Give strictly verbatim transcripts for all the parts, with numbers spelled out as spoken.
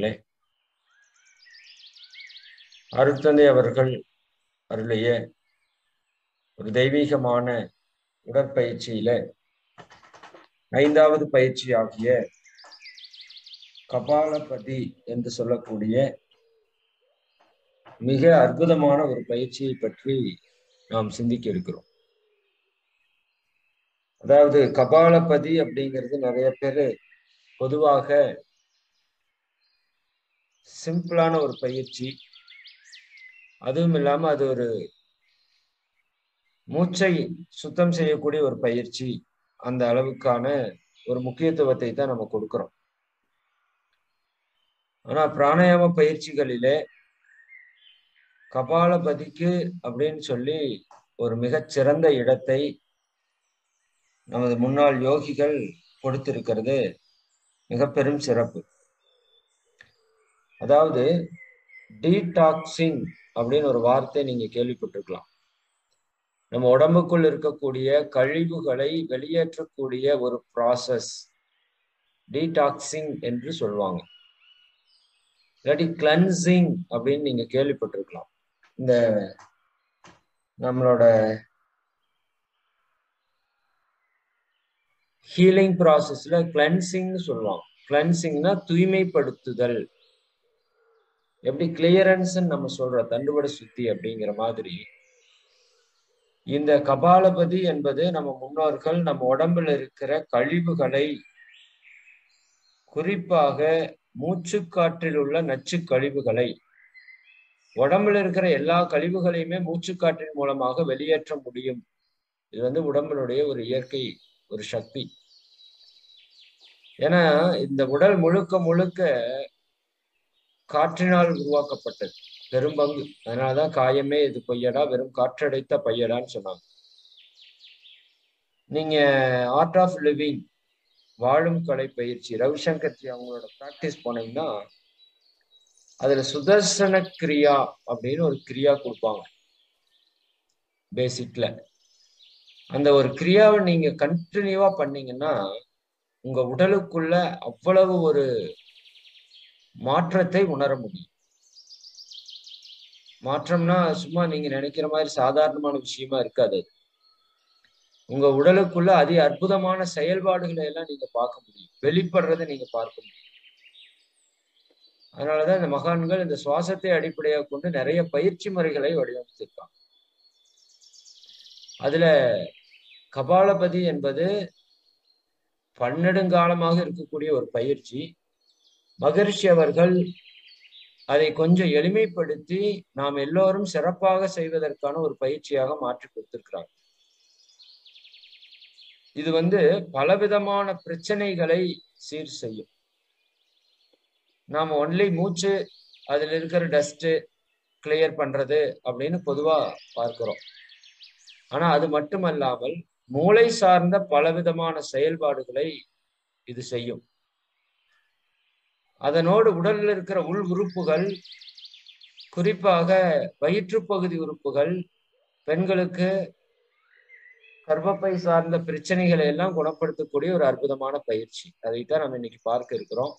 பெருமக்களே, அருட்தந்தை அவர்கள் அருளிய ஒரு தெய்வீகமான உடற்பயிற்சியில ஐந்தாவது பயிற்சி ஆகிய கபாலபதி என்று சொல்லக்கூடிய மிக அற்புதமான ஒரு பயிற்சியை பற்றி நாம் சிந்திக்க இருக்கிறோம். அதாவது கபாலபதி அப்படிங்கிறது நிறைய பேர் பொதுவாக சிம்பிளான ஒரு பயிற்சி, அதுவும் இல்லாம அது ஒரு மூச்சை சுத்தம் செய்யக்கூடிய ஒரு பயிற்சி, அந்த அளவுக்கான ஒரு முக்கியத்துவத்தை தான் நம்ம கொடுக்கிறோம். ஆனா பிராணாயாம பயிற்சிகளிலே கபாலபதிக்கு அப்படின்னு சொல்லி ஒரு மிகச் சிறந்த இடத்தை நமது முன்னாள் யோகிகள் கொடுத்திருக்கிறது மிக பெரும் சிறப்பு. அதாவது டீடாக்சிங் அப்படின்னு ஒரு வார்த்தை நீங்க கேள்விப்பட்டிருக்கலாம். நம்ம உடம்புக்குள் இருக்கக்கூடிய கழிவுகளை வெளியேற்றக்கூடிய ஒரு ப்ராசஸ் டீடாக்சிங் என்று சொல்லுவாங்க. இல்லாட்டி கிளன்சிங் அப்படின்னு நீங்க கேள்விப்பட்டிருக்கலாம். இந்த நம்மளோட ஹீலிங் ப்ராசஸ்ல கிளன்சிங் சொல்லுவாங்க. கிளன்சிங்னா தூய்மைப்படுத்துதல். எப்படி கிளியரன்ஸ் நம்ம சொல்ற தண்டுவட சுத்தி அப்படிங்கிற மாதிரி இந்த கபாலபதி என்பது நம்ம முன்னோர்கள் நம்ம உடம்புல இருக்கிற கழிவுகளை, குறிப்பாக மூச்சுக்காற்றில் உள்ள நச்சு கழிவுகளை, உடம்புல இருக்கிற எல்லா கழிவுகளையுமே மூச்சுக்காற்றின் மூலமாக வெளியேற்ற முடியும். இது வந்து உடம்பினுடைய ஒரு இயற்கை ஒரு சக்தி. ஏன்னா இந்த உடல் முழுக்க முழுக்க காற்றினால் உருவாக்கப்பட்டது பெரும்பங்கு. அதனாலதான் காயமே இது பொய்யடா வெறும் காற்றடைத்த பையடான்னு சொன்னாங்க. நீங்க ஆர்ட் ஆஃப் லிவிங் வாழும் கலை பயிற்சி ரவிசங்கர்ஜி அவங்களோட பிராக்டிஸ் போனீங்கன்னா அதுல சுதர்சன கிரியா அப்படின்னு ஒரு கிரியா கொடுப்பாங்க பேசிக்ல. அந்த ஒரு கிரியாவை நீங்க கண்டினியூவா பண்ணீங்கன்னா உங்க உடலுக்குள்ள அவ்வளவு ஒரு மாற்றத்தை உணர முடியும். மாற்றம்னா சும்மா நீங்க நினைக்கிற மாதிரி சாதாரணமான விஷயமா இருக்காது. உங்க உடலுக்குள்ள அதி அற்புதமான செயல்பாடுகளை எல்லாம் நீங்க பார்க்க முடியும், வெளிப்படுறதை நீங்க பார்க்க முடியும். அதனாலதான் இந்த மகான்கள் இந்த சுவாசத்தை அடிப்படையாக கொண்டு நிறைய பயிற்சி முறைகளை வடிவமைத்திருக்காங்க. அதுல கபாலபதி என்பது பன்னெடுங்காலமாக இருக்கக்கூடிய ஒரு பயிற்சி. மகரிஷி அவர்கள் அதை கொஞ்சம் எளிமைப்படுத்தி நாம் எல்லோரும் சிறப்பாக செய்வதற்கான ஒரு பயிற்சியாக மாற்றி கொடுத்திருக்கிறாங்க. இது வந்து பலவிதமான பிரச்சனைகளை சீர் செய்யும். நாம ஒன்லி மூச்சு, அதுல இருக்கிற டஸ்ட் கிளியர் பண்றது அப்படின்னு பொதுவா பார்க்கிறோம். ஆனா அது மட்டுமல்லாமல் மூளை சார்ந்த பலவிதமான செயல்பாடுகளை இது செய்யும். அதனோடு உடலில் இருக்கிற உள் உறுப்புகள், குறிப்பாக வயிற்றுப்பகுதி உறுப்புகள், பெண்களுக்கு கர்ப்பப்பை சார்ந்த பிரச்சனைகளை எல்லாம் குணப்படுத்தக்கூடிய ஒரு அற்புதமான பயிற்சி. அதைத்தான் நம்ம இன்னைக்கு பார்க்க இருக்கிறோம்.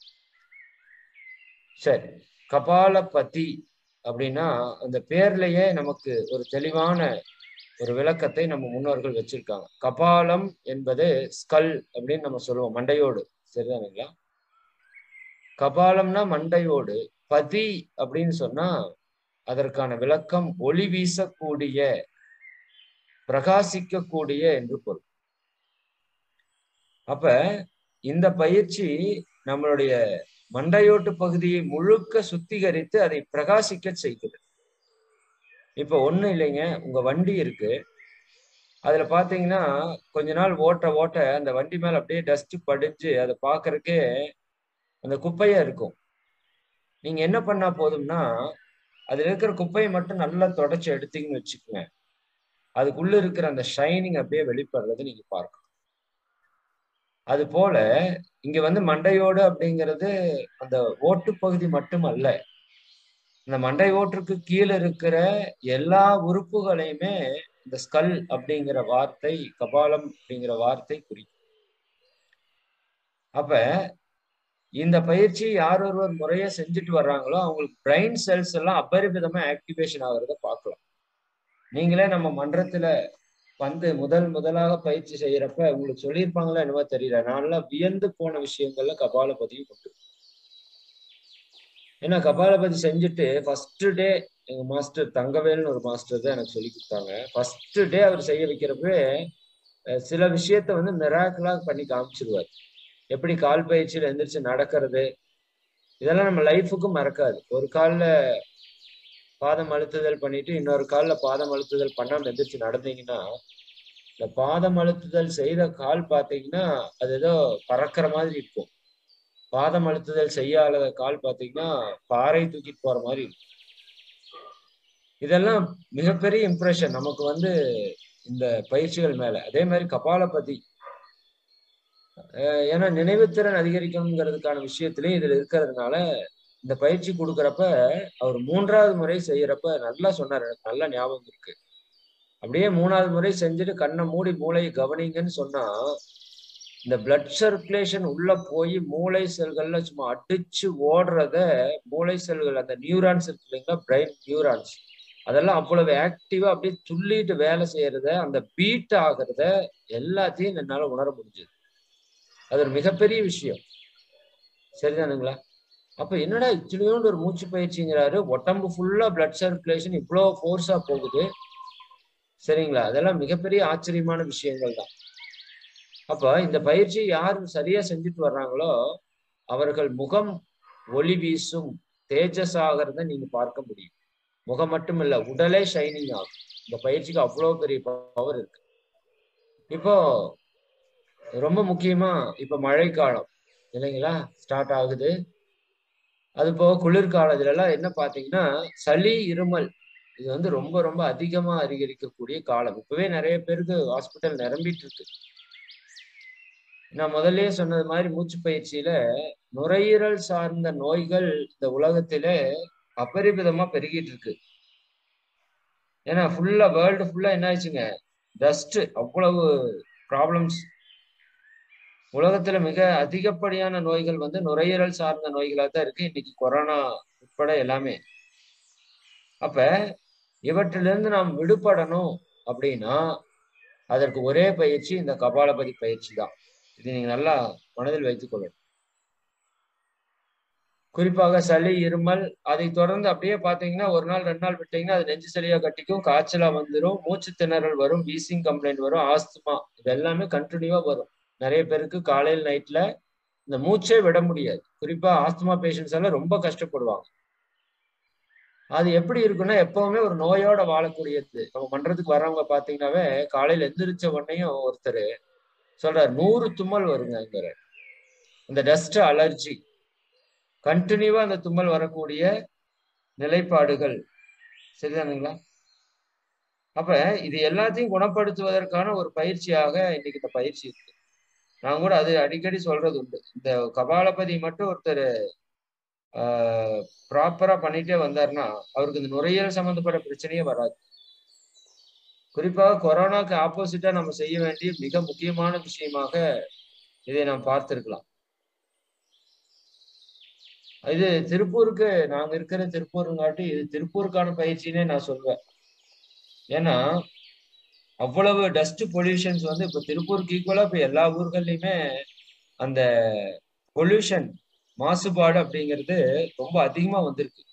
சரி, கபாலபதி அப்படின்னா அந்த பேர்லயே நமக்கு ஒரு தெளிவான ஒரு விளக்கத்தை நம்ம முன்னோர்கள் வச்சிருக்காங்க. கபாலம் என்பது ஸ்கல் அப்படின்னு நம்ம சொல்லுவோம், மண்டையோடு. சரிதானுங்களா? கபாலம்னா மண்டையோடு, பதி அப்படின்னு சொன்னா அதற்கான விளக்கம் ஒளி வீசக்கூடிய, பிரகாசிக்கக்கூடிய என்று பொருள். அப்ப இந்த பயிற்சி நம்மளுடைய மண்டையோட்டு பகுதியை முழுக்க சுத்திகரித்து அதை பிரகாசிக்க செய்கிறது. இப்ப ஒண்ணு இல்லைங்க, உங்க வண்டி இருக்கு, அதுல பாத்தீங்கன்னா கொஞ்ச நாள் ஓட்ட ஓட்ட அந்த வண்டி மேல அப்படியே டஸ்ட் படிஞ்சு அதை பாக்குறதுக்கே அந்த குப்பையா இருக்கும். நீங்க என்ன பண்ணா போதும்னா அதுல இருக்கிற குப்பையை மட்டும் நல்லா தொடச்சு எடுத்தீங்கன்னு வச்சுக்கோங்க, அதுக்குள்ள இருக்கிற அந்த ஷைனிங் அப்படியே வெளிப்படுறது நீங்க பார்க்கணும். அது போல இங்க வந்து மண்டையோடு அப்படிங்கிறது அந்த ஓட்டு பகுதி மட்டும் அல்ல, இந்த மண்டை ஓட்டுக்கு கீழே இருக்கிற எல்லா உறுப்புகளையுமே இந்த ஸ்கல் அப்படிங்கிற வார்த்தை, கபாலம் அப்படிங்கிற வார்த்தை குறிக்கும். அப்ப இந்த பயிற்சி யார் ஒருவர் முறையா செஞ்சுட்டு வர்றாங்களோ அவங்களுக்கு பிரெயின் செல்ஸ் எல்லாம் அபரிமிதமா ஆக்டிவேஷன் ஆகுறத பார்க்கலாம். நீங்களே நம்ம மன்றத்துல வந்து முதல் முதலாக பயிற்சி செய்யறப்ப உங்களுக்கு சொல்லியிருப்பாங்களா என்னவோ தெரியல, நான்லாம் வியந்து போன விஷயங்கள்ல கபாலபதியும் உண்டு. ஏன்னா கபாலபதி செஞ்சுட்டு ஃபர்ஸ்ட் டே எங்க மாஸ்டர் தங்கவேல்னு ஒரு மாஸ்டர் தான் எனக்கு சொல்லி கொடுத்தாங்க. ஃபர்ஸ்ட் டே அவர் செய்ய வைக்கிறப்பவே சில விஷயத்த வந்து மிராக்கிளா பண்ணி காமிச்சிருவார். எப்படி கால் பயிற்சியில எந்திரிச்சு நடக்கிறது, இதெல்லாம் நம்ம லைஃபுக்கும் மறக்காது. ஒரு கால்ல பாதம் அழுத்துதல் பண்ணிட்டு இன்னொரு கால்ல பாதம் அழுத்துதல் பண்ணாம எந்திரிச்சு நடந்தீங்கன்னா, இந்த பாதம் அழுத்துதல் செய்த கால் பார்த்தீங்கன்னா அது ஏதோ பறக்கிற மாதிரி இருக்கும். பாதம் அழுத்துதல் செய்யாத கால் பார்த்தீங்கன்னா பாறை தூக்கிட்டு போற மாதிரி இருக்கும். இதெல்லாம் மிகப்பெரிய இம்ப்ரெஷன் நமக்கு வந்து இந்த பயிற்சிகள் மேல. அதே மாதிரி கபாலபதி, ஏன்னா நினைவுத்திறன் அதிகரிக்கணுங்கிறதுக்கான விஷயத்திலயும் இதுல இருக்கிறதுனால இந்த பயிற்சி கொடுக்குறப்ப அவர் மூன்றாவது முறை செய்யறப்ப நல்லா சொன்னார். எனக்கு நல்லா ஞாபகம் இருக்கு. அப்படியே மூணாவது முறை செஞ்சுட்டு கண்ணை மூடி மூளையை கவனிங்கன்னு சொன்னா இந்த பிளட் சர்க்குலேஷன் உள்ள போய் மூளை செல்கள்ல சும்மா அடிச்சு ஓடுறத, மூளை செல்கள் அந்த நியூரான்ஸ் இருக்கு இல்லைங்களா, பிரெயின் நியூரான்ஸ், அதெல்லாம் அவ்வளவு ஆக்டிவா அப்படியே துள்ளிட்டு வேலை செய்யறத, அந்த பீட் ஆகுறத எல்லாத்தையும் என்னால உணர முடிஞ்சது. அது ஒரு மிகப்பெரிய விஷயம். சரிதானுங்களா? அப்ப என்னடா இத்தனையோண்டு ஒரு மூச்சு பயிற்சிங்கிறாரு, உடம்பு ஃபுல்லா பிளட் சர்க்குலேஷன் இவ்வளவு ஃபோர்ஸா போகுது. சரிங்களா? அதெல்லாம் மிகப்பெரிய ஆச்சரியமான விஷயங்கள் தான். அப்ப இந்த பயிற்சி யார் சரியா செஞ்சுட்டு வர்றாங்களோ அவர்கள் முகம் ஒளி வீசும், தேஜஸ் ஆகிறத நீங்க பார்க்க முடியும். முகம் மட்டும் இல்ல, உடலே ஷைனிங் ஆகும். இந்த பயிற்சிக்கு அவ்வளவு பெரிய பவர் இருக்கு. இப்போ ரொம்ப முக்கியமா இப்ப மழைக்காலம் இல்லைங்களா ஸ்டார்ட் ஆகுது. அது போக குளிர்காலத்துல எல்லாம் என்ன பாத்தீங்கன்னா சளி, இருமல் இது வந்து ரொம்ப ரொம்ப அதிகமா அதிகரிக்கக்கூடிய காலம். இப்பவே நிறைய பேருக்கு ஹாஸ்பிட்டல் நிரம்பிட்டு இருக்கு. நான் முதல்லயே சொன்னது மாதிரி மூச்சு பயிற்சியில நுரையீரல் சார்ந்த நோய்கள் இந்த உலகத்தில அபரிமிதமா பெருகிட்டு இருக்கு. ஏன்னா ஃபுல்லா வேர்ல்டு ஃபுல்லா என்ன ஆயிடுச்சுங்க, டஸ்ட், அவ்வளவு ப்ராப்ளம்ஸ். உலகத்துல மிக அதிகப்படியான நோய்கள் வந்து நுரையீரல் சார்ந்த நோய்களா தான் இருக்கு இன்னைக்கு, கொரோனா உட்பட எல்லாமே. அப்ப இவற்றிலிருந்து நாம் விடுபடணும் அப்படின்னா அதற்கு ஒரே பயிற்சி இந்த கபாலபதி பயிற்சி தான். இது நீங்க நல்லா மனதில் வைத்துக் கொள்ளணும். குறிப்பாக சளி, இருமல், அதை தொடர்ந்து அப்படியே பாத்தீங்கன்னா ஒரு நாள் ரெண்டு நாள் விட்டீங்கன்னா அது நெஞ்சு சளியா கட்டிக்கும், காய்ச்சலா வந்துடும், மூச்சு திணறல் வரும், வீசிங் கம்ப்ளைண்ட் வரும், ஆஸ்துமா, இது எல்லாமே கண்டினியூவா வரும். நிறைய பேருக்கு காலையில் நைட்ல இந்த மூச்சே விட முடியாது. குறிப்பா ஆஸ்துமா பேஷண்ட்ஸ் எல்லாம் ரொம்ப கஷ்டப்படுவாங்க. அது எப்படி இருக்குன்னா எப்பவுமே ஒரு நோயோட வாழக்கூடியது. நம்ம மன்றத்துக்கு வர்றவங்க பாத்தீங்கன்னாவே காலையில எந்திரிச்ச உடனேயும் ஒருத்தர் சொல்றாரு நூறு தும்மல் வருங்க. இந்த டஸ்ட் அலர்ஜி கண்டினியூவா அந்த தும்மல் வரக்கூடிய நிலைப்பாடுகள். சரிதானுங்களா? அப்ப இது எல்லாத்தையும் குணப்படுத்துவதற்கான ஒரு பயிற்சியாக இன்னைக்கு இந்த பயிற்சி இருக்கு. நான் கூட அது அடிக்கடி சொல்றது உண்டு. இந்த கபாலபதி மட்டும் ஒருத்தர் ஆஹ் ப்ராப்பரா பண்ணிட்டே வந்தாருன்னா அவருக்கு இந்த நுரையீரல் சம்பந்தப்பட்ட பிரச்சனையே வராது. குறிப்பாக கொரோனாக்கு ஆப்போசிட்டா நம்ம செய்ய வேண்டிய மிக முக்கியமான விஷயமாக இதை நாம் பார்த்திருக்கலாம். இது திருப்பூருக்கு, நாங்க இருக்கிற திருப்பூருங்காட்டி இது திருப்பூருக்கான பயிற்சினே நான் சொல்வேன். ஏன்னா அவ்வளவு டஸ்ட் பொல்யூஷன்ஸ் வந்து இப்ப திருப்பூருக்கு ஈக்குவலா இப்ப எல்லா ஊர்கள்லயுமே அந்த பொல்யூஷன், மாசுபாடு அப்படிங்கிறது ரொம்ப அதிகமா வந்திருக்கு.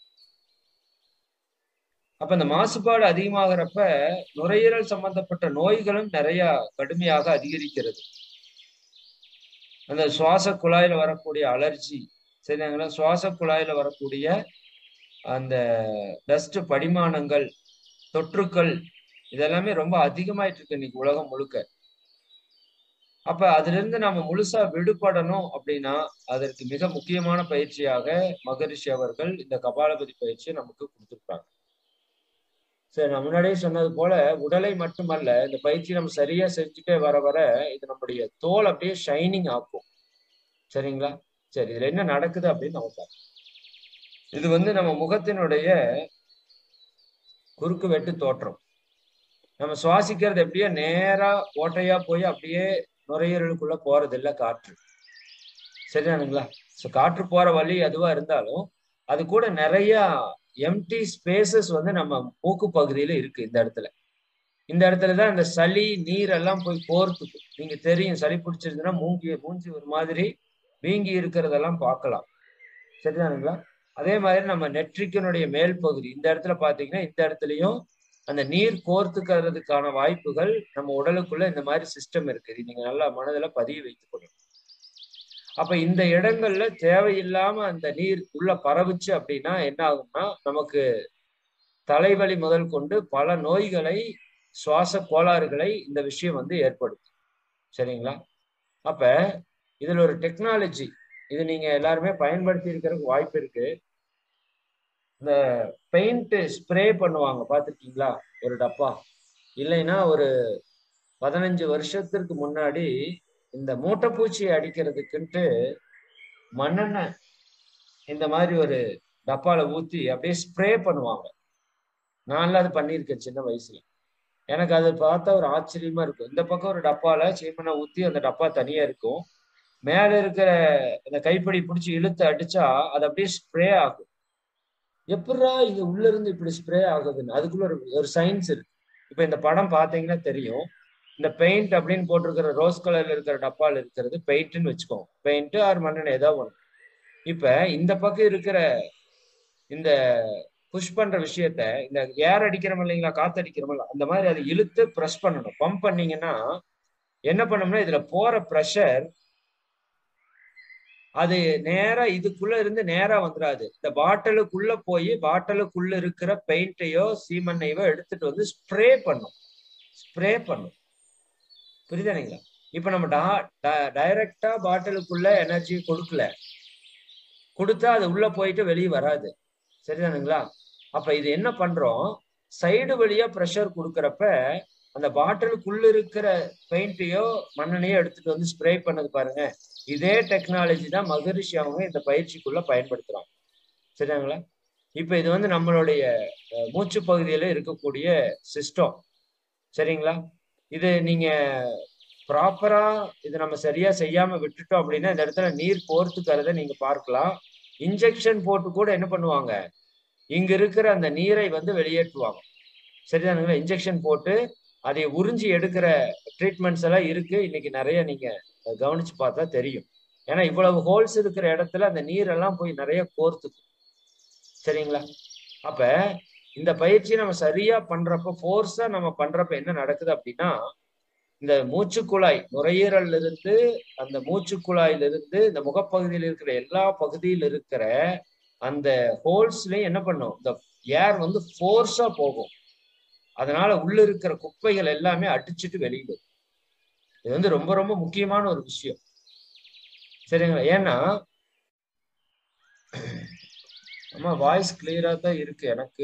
அப்ப இந்த மாசுபாடு அதிகமாகிறப்ப நுரையீரல் சம்பந்தப்பட்ட நோய்களும் நிறைய கடுமையாக அதிகரிக்கிறது. அந்த சுவாச குழாயில வரக்கூடிய அலர்ஜி, சரிங்களா, சுவாச குழாயில வரக்கூடிய அந்த டஸ்ட் படிமானங்கள், தொற்றுக்கள், இதெல்லாமே ரொம்ப அதிகமாயிட்டு இருக்கு இன்னைக்கு உலகம் முழுக்க. அப்ப அதுல இருந்து நாம முழுசா விடுபடணும் அப்படின்னா அதற்கு மிக முக்கியமான பயிற்சியாக மகரிஷி அவர்கள் இந்த கபாலபதி பயிற்சியை நமக்கு கொடுத்துருக்காங்க. சரி, நான் முன்னாடியே சொன்னது போல உடலை மட்டுமல்ல, இந்த பயிற்சி நம்ம சரியா செஞ்சுட்டே வர வர இது நம்முடைய தோல் அப்படியே ஷைனிங் ஆக்கும். சரிங்களா? சரி, இதுல என்ன நடக்குது அப்படின்னு நம்ம பார்ப்போம். இது வந்து நம்ம முகத்தினுடைய குறுக்கு வெட்டு தோற்றம். நம்ம சுவாசிக்கிறது எப்படியே நேரா ஓட்டையா போய் அப்படியே நுரையீரலுக்குள்ள போறது இல்லை காற்று. சரிதானுங்களா? ஸோ காற்று போற வழி அதுவா இருந்தாலும் அது கூட நிறைய எம்டி ஸ்பேசஸ் வந்து நம்ம மூக்கு பகுதியில இருக்கு. இந்த இடத்துல இந்த இடத்துலதான் இந்த சளி நீர் எல்லாம் போய் கோர்த்துக்கும். நீங்க தெரியும், சளி பிடிச்சிருந்துன்னா மூங்கி மூஞ்சி ஒரு மாதிரி வீங்கி இருக்கிறதெல்லாம் பார்க்கலாம். சரிதானுங்களா? அதே மாதிரி நம்ம நெற்றிக்கனுடைய மேல் பகுதி இந்த இடத்துல பாத்தீங்கன்னா இந்த இடத்துலயும் அந்த நீர் கோர்த்துக்கிறதுக்கான வாய்ப்புகள் நம்ம உடலுக்குள்ள இந்த மாதிரி சிஸ்டம் இருக்குது. நீங்க நல்லா மனதுல பதிய வைத்துக் கொள்ளணும். அப்ப இந்த இடங்கள்ல தேவையில்லாம அந்த நீர் உள்ள பரவுச்சு அப்படின்னா என்ன ஆகும்னா நமக்கு தலைவலி முதல் கொண்டு பல நோய்களை, சுவாச கோளாறுகளை இந்த விஷயம் வந்து ஏற்படுத்தும். சரிங்களா? அப்ப இதுல ஒரு டெக்னாலஜி, இது நீங்க எல்லாருமே பயன்படுத்தி இருக்கிறதுக்கு வாய்ப்பு இருக்கு. இந்த பெயிண்ட் ஸ்ப்ரே பண்ணுவாங்க, பார்த்துருக்கீங்களா? ஒரு டப்பா இல்லைன்னா ஒரு பதினஞ்சு வருஷத்திற்கு முன்னாடி இந்த மூட்டைப்பூச்சியை அடிக்கிறதுக்குன்ட்டு மண்ணெண்ணெய் இந்த மாதிரி ஒரு டப்பால ஊத்தி அப்படியே ஸ்ப்ரே பண்ணுவாங்க. நான்லாம் அது பண்ணியிருக்கேன் சின்ன வயசுல. எனக்கு அதை பார்த்தா ஒரு ஆச்சரியமா இருக்கும். இந்த பக்கம் ஒரு டப்பால சீமெண்ணை ஊத்தி அந்த டப்பா தனியா இருக்கும், மேல இருக்கிற இந்த கைப்பிடி பிடிச்சி இழுத்து அடிச்சா அது அப்படியே ஸ்ப்ரே ஆகும். எப்படா இது உள்ள இருந்து இப்படி ஸ்ப்ரே ஆகுதுன்னு அதுக்குள்ள ஒரு ஒரு சயின்ஸ் இருக்கு. இப்ப இந்த படம் பாத்தீங்கன்னா தெரியும். இந்த பெயிண்ட் அப்படின்னு போட்டிருக்கிற ரோஸ் கலர்ல இருக்கிற டப்பால இருக்கிறது பெயிண்ட்னு வச்சுக்கோங்க. பெயிண்ட் ஆர் மண்ணெண்ணெய் ஏதாவது ஒண்ணு. இப்ப இந்த பக்கம் இருக்கிற இந்த புஷ் பண்ற விஷயத்த, இந்த ஏர் அடிக்கிறோம் இல்லைங்களா, காத்து அடிக்கிறோம், அந்த மாதிரி அதை இழுத்து ப்ரெஸ் பண்ணணும். பம்ப் பண்ணீங்கன்னா என்ன பண்ணோம்னா இதுல போற ப்ரெஷர் அது நேரா இதுக்குள்ள இருந்து நேரா வந்துடாது. இந்த பாட்டிலுக்குள்ள போய் பாட்டிலுக்குள்ள இருக்கிற பெயிண்டையோ சீமண்ணையோ எடுத்துட்டு வந்து ஸ்ப்ரே பண்ணும். ஸ்ப்ரே பண்ணும். புரியுதானுங்களா? இப்ப நம்ம டைரக்டா பாட்டிலுக்குள்ள எனர்ஜி கொடுக்கல, கொடுத்தா அது உள்ள போயிட்டு வெளியே வராது. சரிதானுங்களா? அப்ப இது என்ன பண்றோம், சைடு வழியா ப்ரெஷர் கொடுக்கறப்ப அந்த பாட்டிலுக்குள்ள இருக்கிற பெயிண்டையோ மண்ணெண்ணையோ எடுத்துட்டு வந்து ஸ்ப்ரே பண்ணது பாருங்க. இதே டெக்னாலஜி தான் மகரிஷி அவங்க இந்த பயிற்சிக்குள்ள பயன்படுத்துறாங்க. சரிங்களா? இப்ப இது வந்து நம்மளுடைய மூச்சு பகுதியில இருக்கக்கூடிய சிஸ்டம். சரிங்களா? இது நீங்க ப்ராப்பரா இது நம்ம சரியா செய்யாம விட்டுட்டோம் அப்படின்னா இந்த இடத்துல நீர் கோர்த்துக்கிறத நீங்க பார்க்கலாம். இன்ஜெக்ஷன் போட்டு கூட என்ன பண்ணுவாங்க, இங்க இருக்கிற அந்த நீரை வந்து வெளியேற்றுவாங்க. சரிதானுங்களா? இன்ஜெக்ஷன் போட்டு அதை உறிஞ்சி எடுக்கிற ட்ரீட்மெண்ட்ஸ் எல்லாம் இருக்கு. இன்னைக்கு நிறைய நீங்க கவனிச்சு பார்த்தா தெரியும். ஏன்னா இவ்வளவு ஹோல்ஸ் இருக்கிற இடத்துல அந்த நீரெல்லாம் போய் நிறைய கோர்த்துக்கும். சரிங்களா? அப்ப இந்த பயிற்சியை நம்ம சரியா பண்றப்ப, ஃபோர்ஸா நம்ம பண்றப்ப என்ன நடக்குது அப்படின்னா, இந்த மூச்சுக்குழாய் நுரையீரல் இருந்து அந்த மூச்சுக்குழாயில இருந்து இந்த முகப்பகுதியில் இருக்கிற எல்லா பகுதியில் இருக்கிற அந்த ஹோல்ஸ்லயும் என்ன பண்ணும், இந்த ஏர் வந்து ஃபோர்ஸா போகும். அதனால உள்ள இருக்கிற குப்பைகள் எல்லாமே அடிச்சுட்டு வெளியிடும். இது வந்து ரொம்ப ரொம்ப முக்கியமான ஒரு விஷயம். சரிங்களா? ஏன்னா அம்மா வாய்ஸ் கிளியரா தான் இருக்கு எனக்கு.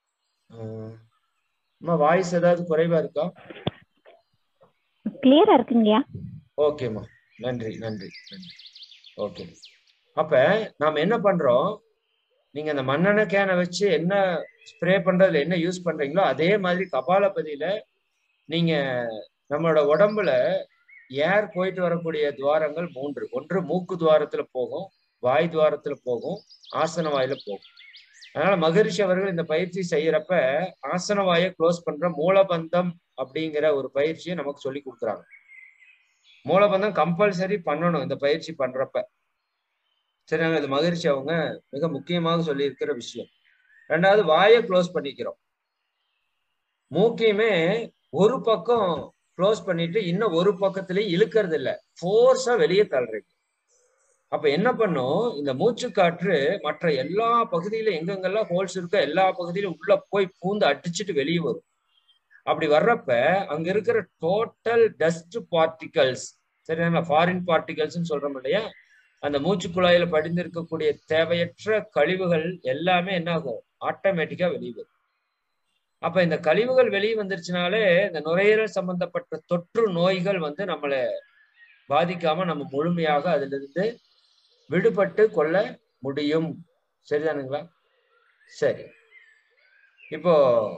அம்மா வாய்ஸ் ஏதாவது குறைவா இருக்கா? கிளியரா இருக்குங்கய்யா. ஓகேம்மா, நன்றி நன்றி நன்றி. ஓகே. அப்ப நாம என்ன பண்றோம், நீங்க அந்த மண்ணெண்ணெய் கேனை வச்சு என்ன ஸ்ப்ரே பண்றதுல என்ன யூஸ் பண்றீங்களோ அதே மாதிரி கபாலபதியில நீங்க நம்மளோட உடம்புல ஏர் போயிட்டு வரக்கூடிய துவாரங்கள் மூன்று. ஒன்று மூக்கு துவாரத்துல போகும், வாய் துவாரத்துல போகும், ஆசன வாயில போகும். அதனால மகரிஷி அவர்கள் இந்த பயிற்சி செய்யறப்ப ஆசன வாயை க்ளோஸ் பண்ற மூலபந்தம் அப்படிங்கிற ஒரு பயிற்சியை நமக்கு சொல்லி கொடுக்குறாங்க. மூலபந்தம் கம்பல்சரி பண்ணணும் இந்த பயிற்சி பண்றப்ப. சரி, இது மகரிஷி அவங்க மிக முக்கியமாக சொல்லி இருக்கிற விஷயம். ரெண்டாவது, வாயை க்ளோஸ் பண்ணிக்கிறோம். மூக்கையுமே ஒரு பக்கம் க்ளோஸ் பண்ணிட்டு இன்னும் ஒரு பக்கத்திலேயே இழுக்கிறது இல்லை, ஃபோர்ஸா வெளியே தள்ளுறீங்க. அப்ப என்ன பண்ணும், இந்த மூச்சு காற்று மற்ற எல்லா பகுதியிலும் எங்கெங்கெல்லாம் ஹோல்ஸ் இருக்கோ எல்லா பகுதியிலும் உள்ள போய் பூந்து அடிச்சுட்டு வெளியே வரும். அப்படி வர்றப்ப அங்க இருக்கிற டோட்டல் டஸ்ட் பார்ட்டிகல்ஸ், சரிங்களா, ஃபாரின் பார்ட்டிகல்ஸ் சொல்றோம் இல்லையா, அந்த மூச்சு குழாயில படிந்திருக்கக்கூடிய தேவையற்ற கழிவுகள் எல்லாமே என்ன ஆகும், ஆட்டோமேட்டிக்கா வெளியே வரும். அப்ப இந்த கழிவுகள் வெளியே வந்துருச்சுனாலே இந்த நுரையீரல் சம்பந்தப்பட்ட தொற்று நோய்கள் வந்து நம்மளை பாதிக்காம நம்ம முழுமையாக அதுல இருந்து விடுபட்டு கொள்ள முடியும். சரிதானுங்களா? சரி, இப்போ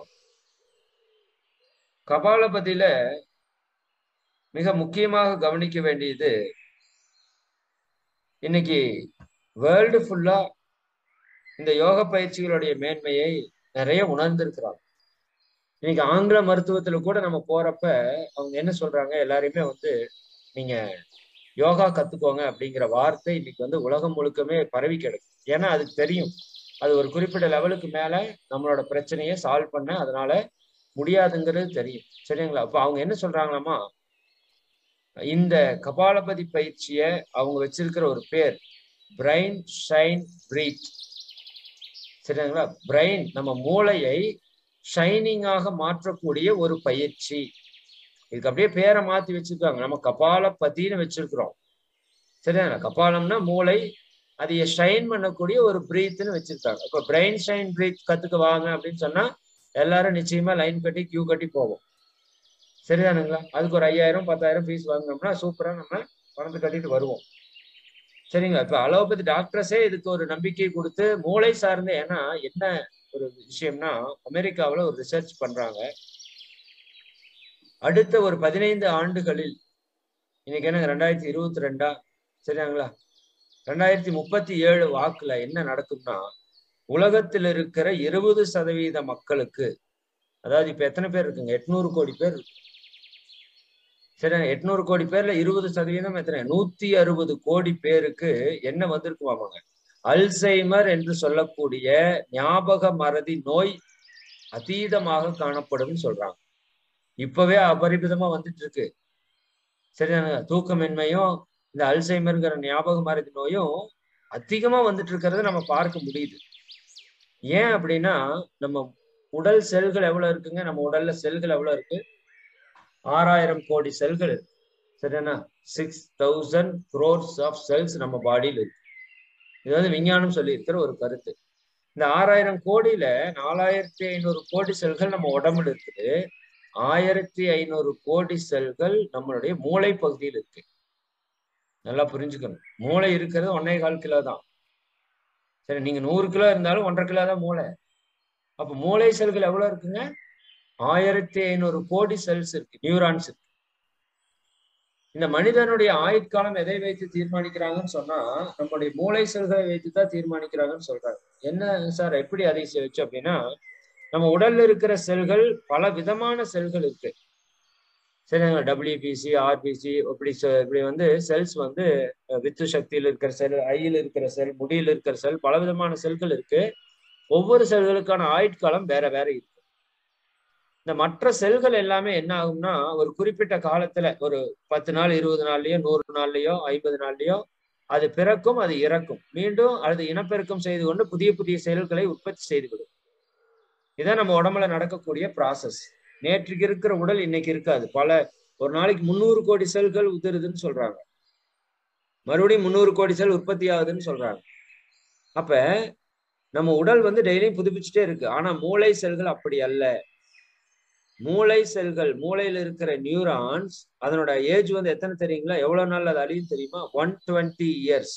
கபாலபதியில மிக முக்கியமாக கவனிக்க வேண்டியது, இன்னைக்கு வேர்ல்டு ஃபுல்லா இந்த யோக பயிற்சிகளுடைய மேன்மையை நிறைய உணர்ந்திருக்கிறாங்க. இன்னைக்கு ஆங்கில மருத்துவத்துல கூட நம்ம போறப்ப அவங்க என்ன சொல்றாங்க, எல்லாரையுமே வந்து நீங்க யோகா கத்துக்கோங்க அப்படிங்கிற வார்த்தை இன்னைக்கு வந்து உலகம் முழுக்கமே பரவி கிடக்கு. ஏன்னா அதுக்கு தெரியும், அது ஒரு குறிப்பிட்ட லெவலுக்கு மேல நம்மளோட பிரச்சனையை சால்வ் பண்ண அதனால முடியாதுங்கிறது தெரியும். சரிங்களா? அப்ப அவங்க என்ன சொல்றாங்களாமா, இந்த கபாலபதி பயிற்சிய அவங்க வச்சிருக்கிற ஒரு பேர் பிரைன் ஷைன் பிரீத். சரிங்களா? பிரைன் நம்ம மூளையை ஷைனிங்காக மாற்றக்கூடிய ஒரு பயிற்சி. இதுக்கு அப்படியே பேரை மாத்தி வச்சிருக்காங்க. நம்ம கபாலபதினு வச்சிருக்கிறோம். சரியா? கபாலம்னா மூளை, அதை ஷைன் பண்ணக்கூடிய ஒரு பிரீத்னு வச்சிருக்காங்க. இப்ப பிரைன் ஷைன் பிரீத் கத்துக்க வாங்க அப்படின்னு சொன்னா எல்லாரும் நிச்சயமா லைன் கட்டி கியூ கட்டி போவோம். சரிதானுங்களா? அதுக்கு ஒரு ஐயாயிரம் பத்தாயிரம் ஃபீஸ் வாங்கினோம்னா சூப்பரா நம்ம பணத்தை கட்டிட்டு வருவோம். சரிங்களா? இப்ப அலோபதி டாக்டர்ஸே இதுக்கு ஒரு நம்பிக்கை கொடுத்து மூளை சார்ந்த, ஏன்னா என்ன ஒரு விஷயம்னா, அமெரிக்காவில் ஒரு ரிசர்ச் பண்றாங்க. அடுத்த ஒரு பதினைந்து ஆண்டுகளில், இன்னைக்கு என்ன ரெண்டாயிரத்தி இருபத்தி ரெண்டா, சரிங்களா, ரெண்டாயிரத்தி முப்பத்தி ஏழு வாக்குல என்ன நடக்கும்னா, உலகத்தில் இருக்கிற இருபது சதவீத மக்களுக்கு, அதாவது இப்ப எத்தனை பேர் இருக்குங்க, எட்நூறு கோடி பேர் இருக்கு. சரி, எட்நூறு கோடி பேர்ல இருபது சதவீதம் எத்தனை, நூத்தி அறுபது கோடி பேருக்கு என்ன வந்திருக்குவாங்க, அல்சைமர் என்று சொல்லக்கூடிய ஞாபக மறதி நோய் அதீதமாக காணப்படும் சொல்றாங்க. இப்பவே அபரிமிதமா வந்துட்டு இருக்கு. சரிதான? தூக்கமின்மையும் இந்த அல்சைமர்ங்கிற ஞாபக மறதி நோயும் அதிகமா வந்துட்டு இருக்கிறத நம்ம பார்க்க முடியுது. ஏன் அப்படின்னா, நம்ம உடல் செல்கள் எவ்வளவு இருக்குங்க, நம்ம உடல்ல செல்கள் எவ்வளவு இருக்கு, ஆறாயிரம் கோடி செல்கள் இருக்கு. சரிதானா? Six thousand crores of cells நம்ம பாடியில் இருக்கு. இது வந்து விஞ்ஞானம் சொல்லி இருக்கிற ஒரு கருத்து. இந்த ஆறாயிரம் கோடியில நாலாயிரத்தி ஐநூறு கோடி செல்கள் நம்ம உடம்புல இருக்குது. ஆயிரத்தி ஐநூறு கோடி செல்கள் நம்மளுடைய மூளை பகுதியில் இருக்கு. நல்லா புரிஞ்சுக்கணும். மூளை இருக்கிறது ஒன்னே கால் கிலோ தான். சரி, நீங்க நூறு கிலோ இருந்தாலும் ஒன்றரை கிலோ தான் மூளை. அப்ப மூளை செல்கள் எவ்வளவு இருக்குங்க, ஆயிரத்தி ஐநூறு கோடி செல்ஸ் இருக்கு, நியூரான்ஸ் இருக்கு. இந்த மனிதனுடைய ஆயுட்காலம் எதை வைத்து தீர்மானிக்கிறாங்கன்னு சொன்னா, நம்மளுடைய மூளை செல்களை வைத்துதான் தீர்மானிக்கிறாங்கன்னு சொல்றாங்க. என்ன சார் எப்படி அதை வச்சு அப்படின்னா, நம்ம உடல்ல இருக்கிற செல்கள் பல விதமான செல்கள் இருக்கு. சரிங்களா? டபிள்யூபிசி, ஆர்பிசி, இப்படி இப்படி வந்து செல்ஸ் வந்து வித்து சக்தியில் இருக்கிற செல், ஐயில் இருக்கிற செல், முடியில் இருக்கிற செல், பல விதமான செல்கள் இருக்கு. ஒவ்வொரு செல்களுக்கான ஆயுட்காலம் வேற வேற இருக்கு. இந்த மற்ற செல்கள் எல்லாமே என்ன ஆகும்னா, ஒரு குறிப்பிட்ட காலத்துல ஒரு பத்து நாள் இருபது நாள்லயோ நூறு நாள்லயோ ஐம்பது நாள்லயோ அது பிறக்கும், அது இறக்கும், மீண்டும் அது இனப்பெருக்கம் செய்து கொண்டு புதிய புதிய செல்களை உற்பத்தி செய்துவிடும். இதான் நம்ம உடம்புல நடக்கக்கூடிய ப்ராசஸ். நேற்றுக்கு இருக்கிற உடல் இன்னைக்கு இருக்காது. பல ஒரு நாளைக்கு முந்நூறு கோடி செல்கள் உதிருதுன்னு சொல்றாங்க, மறுபடியும் முந்நூறு கோடி செல் உற்பத்தி ஆகுதுன்னு சொல்றாங்க. அப்ப நம்ம உடல் வந்து டெய்லியும் புதுப்பிச்சுட்டே இருக்கு. ஆனா மூளை செல்கள் அப்படி அல்ல. மூளை செல்கள், மூளையில இருக்கிற நியூரான்ஸ், அதனோட ஏஜ் வந்து எத்தனை தெரியுங்களா, எவ்வளவு நாள் அது அழியும் தெரியுமா, ஒன் டுவெண்ட்டி இயர்ஸ்.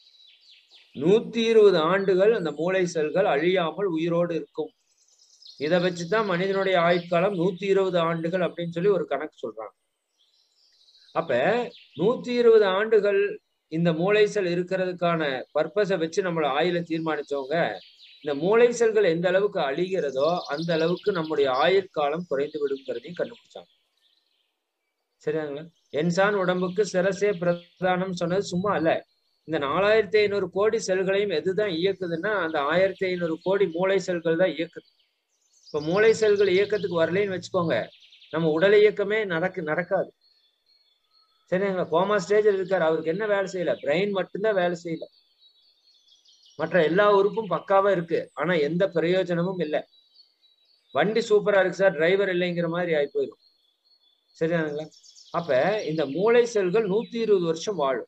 நூத்தி இருபது ஆண்டுகள் அந்த மூளை செல்கள் அழியாமல் உயிரோடு இருக்கும். இதை வச்சுதான் மனிதனுடைய ஆயுட்காலம் நூத்தி இருபது ஆண்டுகள் அப்படின்னு சொல்லி ஒரு கணக்கு சொல்றாங்க. அப்ப நூத்தி இருபது ஆண்டுகள் இந்த மூளை செல் இருக்கிறதுக்கான பர்பஸை வச்சு நம்மள ஆயுளை தீர்மானிச்சவங்க, இந்த மூளை செல்கள் எந்த அளவுக்கு அழிகிறதோ அந்த அளவுக்கு நம்முடைய ஆயுட்காலம் குறைந்து விடுங்கிறதையும் கண்டுபிடிச்சாங்க. சரியாங்களா? என்சான் உடம்புக்கு சிரசே பிரதானம் சொன்னது சும்மா அல்ல. இந்த நாலாயிரத்தி ஐநூறு கோடி செல்களையும் எதுதான் இயக்குதுன்னா, அந்த ஆயிரத்தி ஐநூறு கோடி மூளை செல்கள் தான் இயக்குது. இப்ப மூளை செல்கள் இயக்கத்துக்கு வரலன்னு வச்சுக்கோங்க, நம்ம உடல் இயக்கமே நடக்கு நடக்காது. சரிங்களா? கோமா ஸ்டேஜில் இருக்காரு, அவருக்கு என்ன வேலை செய்யல, பிரெயின் மட்டும்தான் வேலை செய்யல, மற்ற எல்லா உறுப்பும் பக்காவா இருக்கு, ஆனா எந்த பிரயோஜனமும் இல்லை. வண்டி சூப்பரா இருக்கு சார், டிரைவர் இல்லைங்கிற மாதிரி ஆகி போயிடும். சரியானுங்களா? அப்ப இந்த மூளை செல்கள் நூத்தி இருபது வருஷம் வாழும்.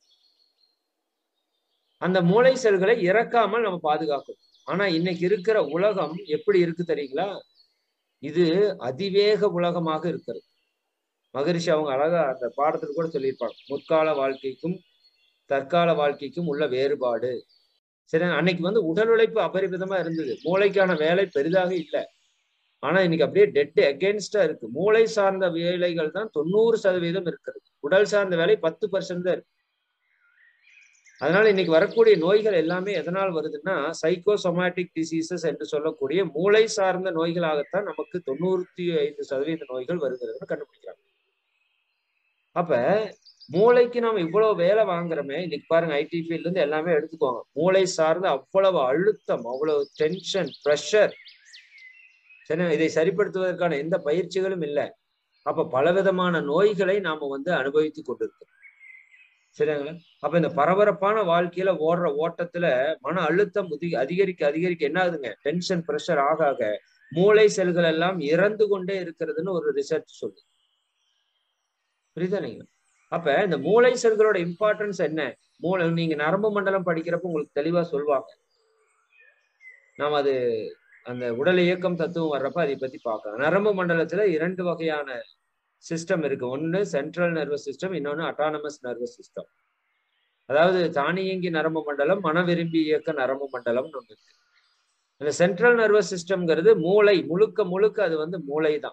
அந்த மூளை செல்களை இறக்காமல் நம்ம பாதுகாக்கணும். ஆனா இன்னைக்கு இருக்கிற உலகம் எப்படி இருக்கு தெரியுங்களா, இது அதிவேக உலகமாக இருக்கிறது. மகரிஷி அவங்க அழகா அந்த பாடத்துல கூட சொல்லியிருப்பாங்க, முற்கால வாழ்க்கைக்கும் தற்கால வாழ்க்கைக்கும் உள்ள வேறுபாடு. சரி, அன்னைக்கு வந்து உடல் உழைப்பு அபரிமிதமா இருந்தது, மூளைக்கான வேலை பெரிதாக இல்லை. ஆனா இன்னைக்கு அப்படியே டெட் அகேன்ஸ்டா இருக்கு. மூளை சார்ந்த வேலைகள் தான் தொண்ணூறு சதவீதம் இருக்கிறது, உடல் சார்ந்த வேலை பத்து பர்சன்ட் தான் இருக்கு. அதனால இன்னைக்கு வரக்கூடிய நோய்கள் எல்லாமே எதனால் வருதுன்னா சைக்கோசோமேட்டிக் டிசீசஸ் என்று சொல்லக்கூடிய மூளை சார்ந்த நோய்களாகத்தான் நமக்கு தொண்ணூத்தி ஐந்து சதவீத நோய்கள் வருகிறதுன்னு கண்டுபிடிக்கிறாங்க. அப்ப மூளைக்கு நாம இவ்வளவு வேலை வாங்குறோமே, இன்னைக்கு பாருங்க ஐடி ஃபீல்ட்ல இருந்து எல்லாமே எடுத்துக்கோங்க, மூளை சார்ந்த அவ்வளவு அழுத்தம், அவ்வளவு டென்ஷன், பிரஷர், சரி, இதை சரிப்படுத்துவதற்கான எந்த பயிற்சிகளும் இல்லை. அப்ப பலவிதமான நோய்களை நாம வந்து அனுபவித்து கொண்டிருக்கோம். சரிங்களா? அப்ப இந்த பரபரப்பான வாழ்க்கையில ஓடுற ஓட்டத்துல மன அழுத்தம் அதிகரிக்க அதிகரிக்க என்ன ஆகுதுங்க, டென்ஷன் பிரஷர் ஆக ஆக மூளை செல்கள் எல்லாம் இறந்து கொண்டே இருக்கிறதுன்னு ஒரு ரிசர்ச் சொல்லுது. புரியுதா? நீங்க அப்ப இந்த மூளை செல்களோட இம்பார்ட்டன்ஸ் என்ன? மூளை நீங்க நரம்பு மண்டலம் படிக்கிறப்ப உங்களுக்கு தெளிவா சொல்லுவாங்க. நாம அது அந்த உடல் இயக்கம் தத்துவம் வர்றப்ப அதை பத்தி பார்க்கலாம். நரம்பு மண்டலத்துல இரண்டு வகையான சிஸ்டம் இருக்கு. ஒன்னு சென்ட்ரல் நர்வஸ் சிஸ்டம், இன்னொன்னு அட்டானமஸ் நர்வஸ் சிஸ்டம். அதாவது தானியங்கி நரம்பு மண்டலம், மன விரும்பி இயக்க நரம்பு மண்டலம் ஒண்ணு இருக்கு. இந்த சென்ட்ரல் நர்வஸ் சிஸ்டம்ங்கிறது மூளை முழுக்க முழுக்க அது வந்து மூளை தான்.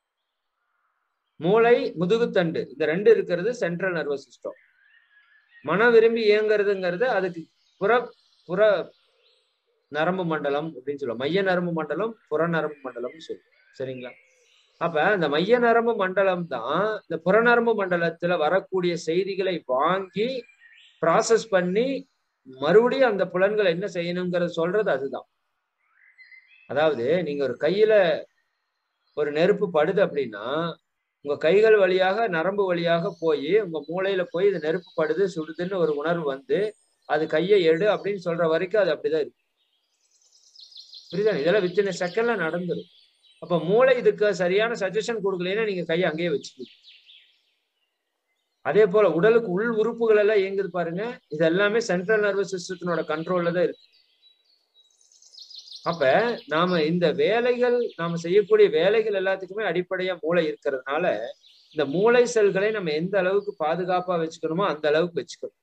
மூளை, முதுகுத்தண்டு, இந்த ரெண்டு இருக்கிறது சென்ட்ரல் நர்வஸ் சிஸ்டம். மன விரும்பி இயங்குறதுங்கிறது அதுக்கு புற புற நரம்பு மண்டலம் அப்படின்னு சொல்லுவோம். மைய நரம்பு மண்டலம், புற நரம்பு மண்டலம்னு சொல்லுவோம். சரிங்களா? அப்ப இந்த மைய நரம்பு மண்டலம் தான் இந்த புறநரம்பு மண்டலத்துல வரக்கூடிய செய்திகளை வாங்கி ப்ராசஸ் பண்ணி மறுபடியும் அந்த புலன்கள் என்ன செய்யணுங்கிறத சொல்றது அதுதான். அதாவது நீங்க ஒரு கையில ஒரு நெருப்பு படுது அப்படின்னா உங்க கைகள் வழியாக நரம்பு வழியாக போய் உங்க மூளையில போய் இது நெருப்பு படுது சுடுதுன்னு ஒரு உணர்வு வந்து அது கையை எடு அப்படின்னு சொல்ற வரைக்கும் அது அப்படிதான் இருக்கு. புரியுதா? இதெல்லாம் வித்தின் செகண்ட்ல நடந்துடும். அப்ப மூளை இதுக்கு சரியான சஜஷன் கொடுக்கலைன்னா நீங்க கையை அங்கேயே வச்சுக்கீங்க. அதே போல உடலுக்கு உள் உறுப்புகள் எல்லாம் இயங்குது பாருங்க, இது எல்லாமே சென்ட்ரல் நர்வஸ் சிஸ்டத்தினோட கண்ட்ரோல்ல தான் இருக்கு. அப்ப நாம இந்த வேலைகள் நாம செய்யக்கூடிய வேலைகள் எல்லாத்துக்குமே அடிப்படையா மூளை இருக்கிறதுனால இந்த மூளை செல்களை நம்ம எந்த அளவுக்கு பாதுகாப்பா வச்சுக்கணுமோ அந்த அளவுக்கு வச்சுக்கணும்.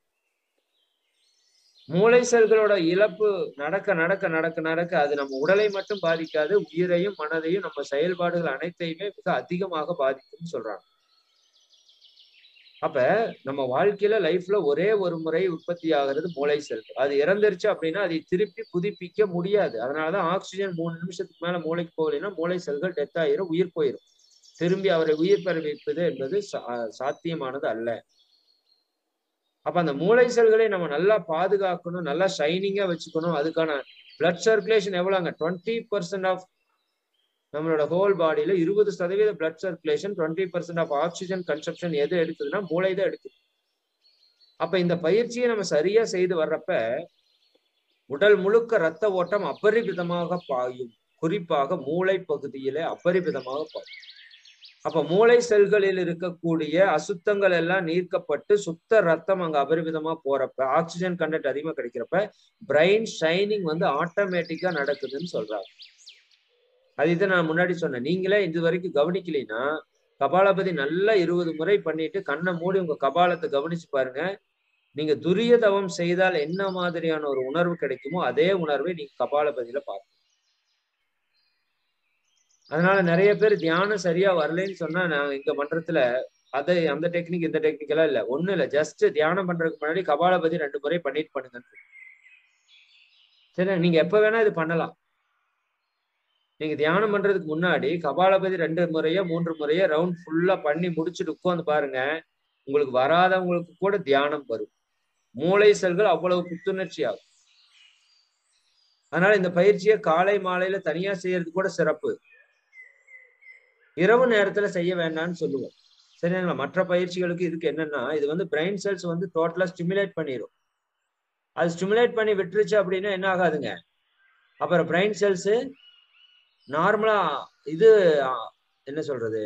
மூளை செல்களோட இழப்பு நடக்க நடக்க நடக்க நடக்க அது நம்ம உடலை மட்டும் பாதிக்காது, உயிரையும் மனதையும் நம்ம செயல்பாடுகள் அனைத்தையுமே மிக அதிகமாக பாதிக்கும்னு சொல்றாங்க. அப்ப நம்ம வாழ்க்கையில லைஃப்ல ஒரே ஒரு முறை உற்பத்தி ஆகிறது மூளை செல்கள். அது இறந்துருச்சு அப்படின்னா அதை திருப்பி புதுப்பிக்க முடியாது. அதனாலதான் ஆக்சிஜன் மூணு நிமிஷத்துக்கு மேல மூளைக்கு போகலைன்னா மூளை செல்கள் டெத் ஆயிரும், உயிர் போயிடும். திரும்பி அவரை உயிர் பெற வைப்பது என்பது சாத்தியமானது அல்ல. அப்ப அந்த மூளை செல்களை நம்ம நல்லா பாதுகாக்கணும், நல்லா ஷைனிங்கா வச்சுக்கணும். அதுக்கான பிளட் சர்க்குலேஷன் எவ்வளவுங்க, டுவெண்ட்டி பர்சன்ட் ஆஃப் நம்மளோட ஹோல் பாடியில இருபது சதவீத blood circulation, twenty percent of oxygen consumption எது எடுக்குதுன்னா மூளை தான் எடுக்குது. அப்ப இந்த பயிற்சியை நம்ம சரியா செய்து வர்றப்ப உடல் முழுக்க ரத்த ஓட்டம் அபரிமிதமாக பாயும். குறிப்பாக மூளை பகுதியில அபரிமிதமாக பாயும். அப்ப மூளை செல்களில் இருக்கக்கூடிய அசுத்தங்கள் எல்லாம் நீக்கப்பட்டு சுத்த ரத்தம் அங்க அபரிமிதமா போறப்ப ஆக்சிஜன் கண்டென்ட் அதிகமா கிடைக்கிறப்ப பிரெயின் ஷைனிங் வந்து ஆட்டோமேட்டிக்கா நடக்குதுன்னு சொல்றாங்க. அது இதை நான் முன்னாடி சொன்னேன். நீங்களே இது வரைக்கும் கவனிக்கலைன்னா கபாலபதி நல்லா இருபது முறை பண்ணிட்டு கண்ணை மூடி உங்க கபாலத்தை கவனிச்சு பாருங்க. நீங்க துரிய தவம் செய்தால் என்ன மாதிரியான ஒரு உணர்வு கிடைக்குமோ அதே உணர்வை நீங்க கபாலபதியில பார்க்கணும். அதனால நிறைய பேர் தியானம் சரியா வரலன்னு சொன்னா நான் இங்க மன்றத்துல அதை அந்த டெக்னிக் இந்த டெக்னிக் எல்லாம் இல்ல, ஒண்ணு இல்ல, ஜஸ்ட் தியானம் பண்றதுக்கு முன்னாடி கபாலபதி ரெண்டு முறை பண்ணிட்டு பண்ணுங்க. சரி, நீங்க எப்ப வேணா இது பண்ணலாம். நீங்க தியானம் பண்றதுக்கு முன்னாடி கபாலபதி ரெண்டு முறையோ மூன்று முறையோ ரவுண்ட் ஃபுல்லா பண்ணி முடிச்சுட்டு உட்காந்து பாருங்க. உங்களுக்கு வராதவங்களுக்கு கூட தியானம் வரும். மூளை செல்கள் அவ்வளவு புத்துணர்ச்சி ஆகும். அதனால இந்த பயிற்சியை காலை மாலையில தனியா செய்யறது கூட சிறப்பு. இரவு நேரத்துல செய்ய வேண்டாம்னு சொல்லுவோம். சரிங்களா? மற்ற பயிற்சிகளுக்கு இதுக்கு என்னன்னா இது வந்து பிரெயின் செல்ஸ் வந்து டோட்டலா ஸ்டிமுலேட் பண்ணிடும். அது ஸ்டிமுலேட் பண்ணி விட்டுருச்சு அப்படின்னா என்ன ஆகாதுங்க, அப்புறம் பிரெயின் செல்ஸ் நார்மலா இது என்ன சொல்றது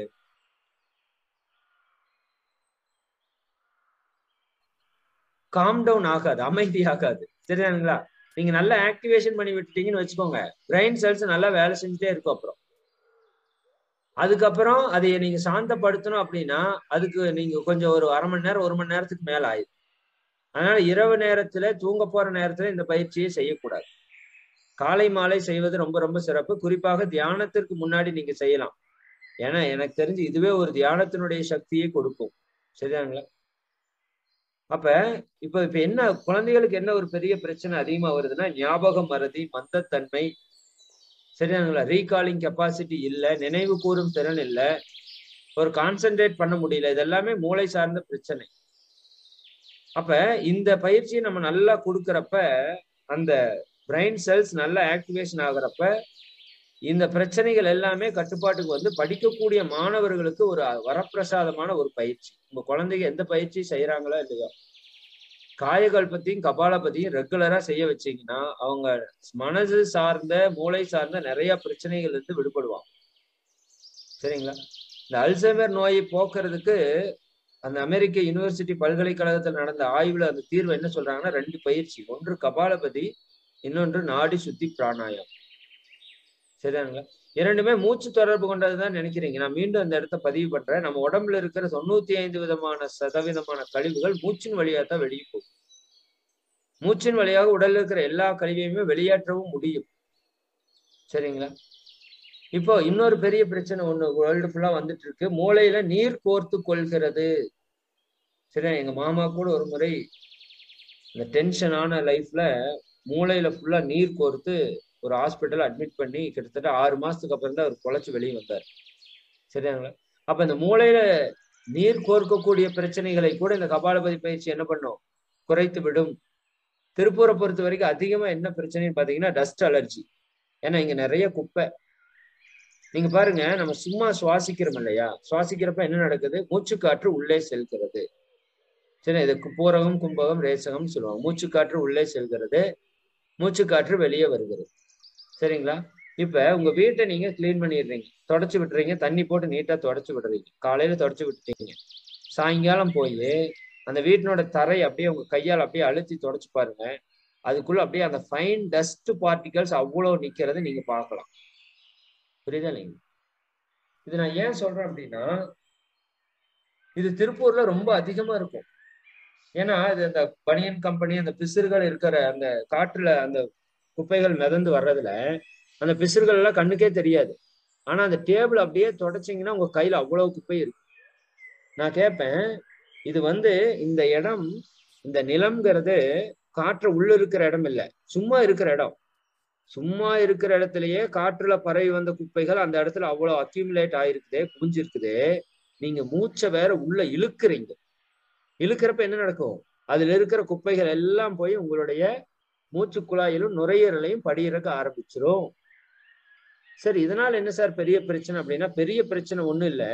காம் டவுன் ஆகாது, அமைதி ஆகாது. சரிங்களா? நீங்க நல்லா ஆக்டிவேஷன் பண்ணி விட்டுட்டீங்கன்னு வச்சுக்கோங்க, பிரெயின் செல்ஸ் நல்லா வேலை செஞ்சுட்டே இருக்கும். அப்புறம் அதுக்கப்புறம் அதை நீங்க சாந்தப்படுத்தணும் அப்படின்னா அதுக்கு நீங்க கொஞ்சம் ஒரு அரை மணி நேரம் ஒரு மணி நேரத்துக்கு மேல ஆயிடும். அதனால இரவு நேரத்துல தூங்க போற நேரத்துல இந்த பயிற்சியை செய்யக்கூடாது. காலை மாலை செய்வது ரொம்ப ரொம்ப சிறப்பு. குறிப்பாக தியானத்திற்கு முன்னாடி நீங்க செய்யலாம். ஏன்னா எனக்கு தெரிஞ்சு இதுவே ஒரு தியானத்தினுடைய சக்தியை கொடுக்கும். சரிதாங்களா? அப்ப இப்ப இப்ப என்ன குழந்தைகளுக்கு என்ன ஒரு பெரிய பிரச்சனை அதிகமா வருதுன்னா ஞாபக மறதி, மந்தத்தன்மை, சரியானுங்களா, ரீகாலிங் கெப்பாசிட்டி இல்ல, நினைவு கூறும் திறன் இல்ல, ஒரு கான்சென்ட்ரேட் பண்ண முடியல. இது எல்லாமே மூளை சார்ந்த பிரச்சனை. அப்ப இந்த பயிற்சியை நம்ம நல்லா கொடுக்கறப்ப அந்த பிரெயின் செல்ஸ் நல்லா ஆக்டிவேஷன் ஆகுறப்ப இந்த பிரச்சனைகள் எல்லாமே கட்டுப்பாட்டுக்கு வந்து படிக்கக்கூடிய மாணவர்களுக்கு ஒரு வரப்பிரசாதமான ஒரு பயிற்சி. உங்க குழந்தைங்க எந்த பயிற்சி செய்யறாங்களோ இல்லையோ, காயகல்பத்தையும் கபாலபதியும் ரெகுலரா செய்ய வச்சீங்கன்னா அவங்க மனசு சார்ந்த மூளை சார்ந்த நிறைய பிரச்சனைகள் இருந்து விடுபடுவாங்க. சரிங்களா? இந்த அல்சைமர் நோயை போக்குறதுக்கு அந்த அமெரிக்க யூனிவர்சிட்டி பல்கலைக்கழகத்தில் நடந்த ஆய்வுல அந்த தீர்வு என்ன சொல்றாங்கன்னா ரெண்டு பயிற்சி, ஒன்று கபாலபதி, இன்னொன்று நாடி சுத்தி பிராணாயம். சரியானுங்களா? இரண்டுமே மூச்சு தொடர்பு கொண்டதுதான் நினைக்கிறீங்க. நான் மீண்டும் அந்த இடத்த பதிவு பண்றேன். நம்ம உடம்புல இருக்கிற தொண்ணூத்தி ஐந்து விதமான சதவீதமான கழிவுகள் மூச்சின் வழியா தான் வெளியே போகும். மூச்சின் வழியாக உடல்ல இருக்கிற எல்லா கழிவையுமே வெளியேற்றவும் முடியும். சரிங்களா? இப்போ இன்னொரு பெரிய பிரச்சனை ஒண்ணு வேர்ல்டு ஃபுல்லா வந்துட்டு இருக்கு. மூளையில நீர் கோர்த்து கொள்கிறது. சரியா? எங்க மாமா கூட ஒரு முறை இந்த டென்ஷனான லைஃப்ல மூளையில ஃபுல்லா நீர் கோர்த்து ஒரு ஹாஸ்பிட்டல் அட்மிட் பண்ணி கிட்டத்தட்ட ஆறு மாசத்துக்கு அப்புறம் தான் அவர் பொழைச்சு வெளியே வந்தார். சரியாங்களா? அப்ப இந்த மூளையில நீர் கோர்க்கக்கூடிய பிரச்சனைகளை கூட இந்த கபாலபதி பயிற்சி என்ன பண்ணும்? குறைத்து விடும். திருப்பூரை பொறுத்த வரைக்கும் அதிகமா என்ன பிரச்சனைன்னு பாத்தீங்கன்னா டஸ்ட் அலர்ஜி. ஏன்னா இங்க நிறைய குப்பை. நீங்க பாருங்க, நம்ம சும்மா சுவாசிக்கிறோம் இல்லையா, சுவாசிக்கிறப்ப என்ன நடக்குது? மூச்சு காற்று உள்ளே செல்கிறது. சரி, இதுக்கு பூரகம், கும்பகம், ரேசகம் சொல்லுவாங்க. மூச்சு காற்று உள்ளே செல்கிறது, மூச்சு காற்று வெளியே வருகிறது. சரிங்களா? இப்ப உங்க வீட்டை நீங்க கிளீன் பண்ணிடுறீங்க, தொடச்சு விட்டுறீங்க, தண்ணி போட்டு நீட்டா தொடச்சு விடுறீங்க. காலையில தொடச்சு விட்டுட்டீங்க, சாயங்காலம் போய் அந்த வீட்டினோட தரை அப்படியே உங்க கையால் அப்படியே அழுத்தி தொடச்சு பாருங்க. அதுக்குள்ள அப்படியே அந்த ஃபைன் டஸ்ட் பார்ட்டிகல்ஸ் அவ்வளவு நிக்கிறது நீங்க பார்க்கலாம். புரியுதா இல்லைங்க? இது நான் ஏன் சொல்றேன் அப்படின்னா, இது திருப்பூர்ல ரொம்ப அதிகமா இருக்கும். ஏன்னா இது அந்த பனியன் கம்பெனி, அந்த பிசிறுகள் இருக்கிற அந்த காற்றுல அந்த குப்பைகள் மிதந்து வர்றதுல அந்த பிசிறுகள் எல்லாம் கண்ணுக்கே தெரியாது. ஆனா அந்த டேபிள் அப்படியே தொடச்சிங்கன்னா உங்க கையில அவ்வளவு குப்பை இருக்கு. நான் கேட்பேன், இது வந்து இந்த இடம், இந்த நிலம்ங்கிறது காற்று உள்ள இருக்கிற இடம் இல்லை, சும்மா இருக்கிற இடம். சும்மா இருக்கிற இடத்துலயே காற்றுல பரவி வந்த குப்பைகள் அந்த இடத்துல அவ்வளவு அக்யூமுலேட் ஆயிருக்குதே, குமிஞ்சிருக்குதே. நீங்க மூச்சை வேற உள்ள இழுக்கிறீங்க. இழுக்கிறப்ப என்ன நடக்கும்? அதுல இருக்கிற குப்பைகள் எல்லாம் போய் உங்களுடைய மூச்சு குழாயிலும் நுரையீரலையும் படியிறக்க ஆரம்பிச்சிரும். சரி, இதனால என்ன சார் பெரிய பிரச்சனை அப்படின்னா, பெரிய பிரச்சனை ஒண்ணும் இல்லை.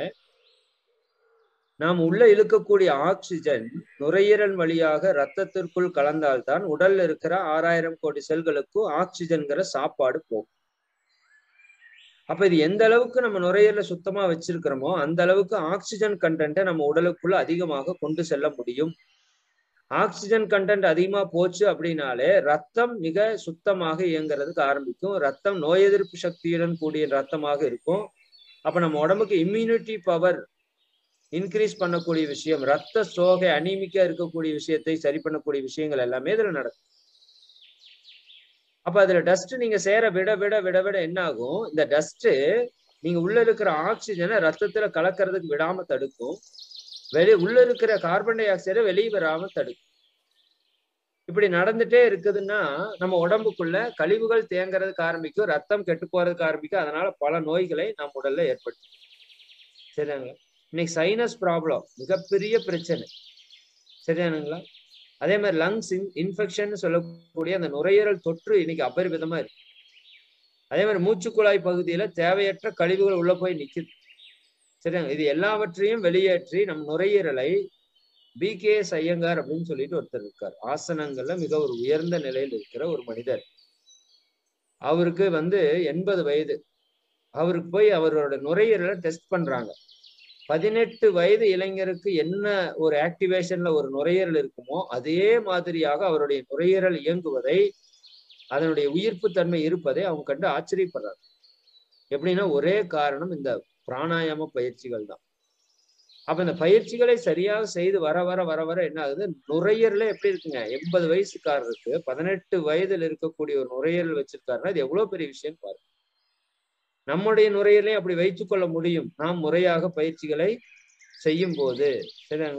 நாம் உள்ள இழுக்கக்கூடிய ஆக்சிஜன் நுரையீரல் வழியாக ரத்தத்திற்குள் கலந்தால்தான் உடல்ல இருக்கிற ஆறாயிரம் கோடி செல்களுக்கும் ஆக்சிஜன்கிற சாப்பாடு போகும். அப்ப இது எந்த அளவுக்கு நம்ம நுரையீரல சுத்தமா வச்சிருக்கிறோமோ அந்த அளவுக்கு ஆக்சிஜன் கண்டென்ட்டை நம்ம உடலுக்குள்ள அதிகமாக கொண்டு செல்ல முடியும். ஆக்சிஜன் கண்டென்ட் அதிகமா போச்சு அப்படின்னாலே ரத்தம் மிக சுத்தமாக இயங்குறதுக்கு ஆரம்பிக்கும். ரத்தம் நோய் எதிர்ப்பு சக்தியுடன் கூடிய ரத்தமாக இருக்கும். அப்ப நம்ம உடம்புக்கு இம்யூனிட்டி பவர் இன்க்ரீஸ் பண்ணக்கூடிய விஷயம், ரத்த சோகை அனீமிக்கா இருக்கக்கூடிய விஷயத்தை சரி பண்ணக்கூடிய விஷயங்கள் எல்லாமே இதுல நடக்கும். அப்ப அதுல டஸ்ட் நீங்க சேர விட விட விட விட என்ன ஆகும்? இந்த டஸ்ட் நீங்க உள்ள இருக்கிற ஆக்சிஜனை ரத்தத்துல கலக்கிறதுக்கு விடாம தடுக்கும். வெளியே உள்ள இருக்கிற கார்பன் டை ஆக்சைடை வெளியே வராம தடுக்கும். இப்படி நடந்துட்டே இருக்குதுன்னா நம்ம உடம்புக்குள்ள கழிவுகள் தேங்குறதுக்கு ஆரம்பிக்கும், ரத்தம் கெட்டு போறதுக்கு ஆரம்பிக்கும். அதனால பல நோய்களை நம்ம உடல்ல ஏற்படுத்தும். சரியாங்களா? இன்னைக்கு சைனஸ் ப்ராப்ளம் மிகப்பெரிய பிரச்சனை. சரியானுங்களா? அதே மாதிரி லங்ஸ் இன்ஃபெக்ஷன் சொல்லக்கூடிய அந்த நுரையீரல் தொற்று இன்னைக்கு அபரிவிதமா இருக்கு. அதே மாதிரி மூச்சுக்குழாய் பகுதியில தேவையற்ற கழிவுகள் உள்ள போய் நிக்குது. சரியாங்க? இது எல்லாவற்றையும் வெளியேற்றி நம் நுரையீரலை பி கே எஸ் ஐயங்கார் அப்படின்னு சொல்லிட்டு ஒருத்தர் இருக்கார். ஆசனங்கள்ல மிக ஒரு உயர்ந்த நிலையில் இருக்கிற ஒரு மனிதர். அவருக்கு வந்து எண்பது வயது. அவருக்கு போய் அவரோட நுரையீரலை டெஸ்ட் பண்றாங்க. பதினெட்டு வயது இளைஞருக்கு என்ன ஒரு ஆக்டிவேஷன்ல ஒரு நுரையீரல் இருக்குமோ அதே மாதிரியாக அவருடைய நுரையீரல் இயங்குவதை, அதனுடைய உயிர்ப்பு தன்மை இருப்பதை அவங்க கண்டு ஆச்சரியப்படுறாங்க. எப்படின்னா ஒரே காரணம் இந்த பிராணாயாம பயிற்சிகள் தான். அப்ப இந்த பயிற்சிகளை சரியாக செய்து வர வர வர வர என்ன ஆகுது? நுரையீரலே எப்படி இருக்குங்க? எண்பது வயசுக்காரருக்கு பதினெட்டு வயதுல இருக்கக்கூடிய ஒரு நுரையீரல் வச்சிருக்காருன்னா இது எவ்வளவு பெரிய விஷயம் பாருங்க. நம்முடைய நுரையீரலையும் அப்படி வைத்துக் கொள்ள முடியும் நாம் முறையாக பயிற்சிகளை செய்யும் போது. சரிங்களா?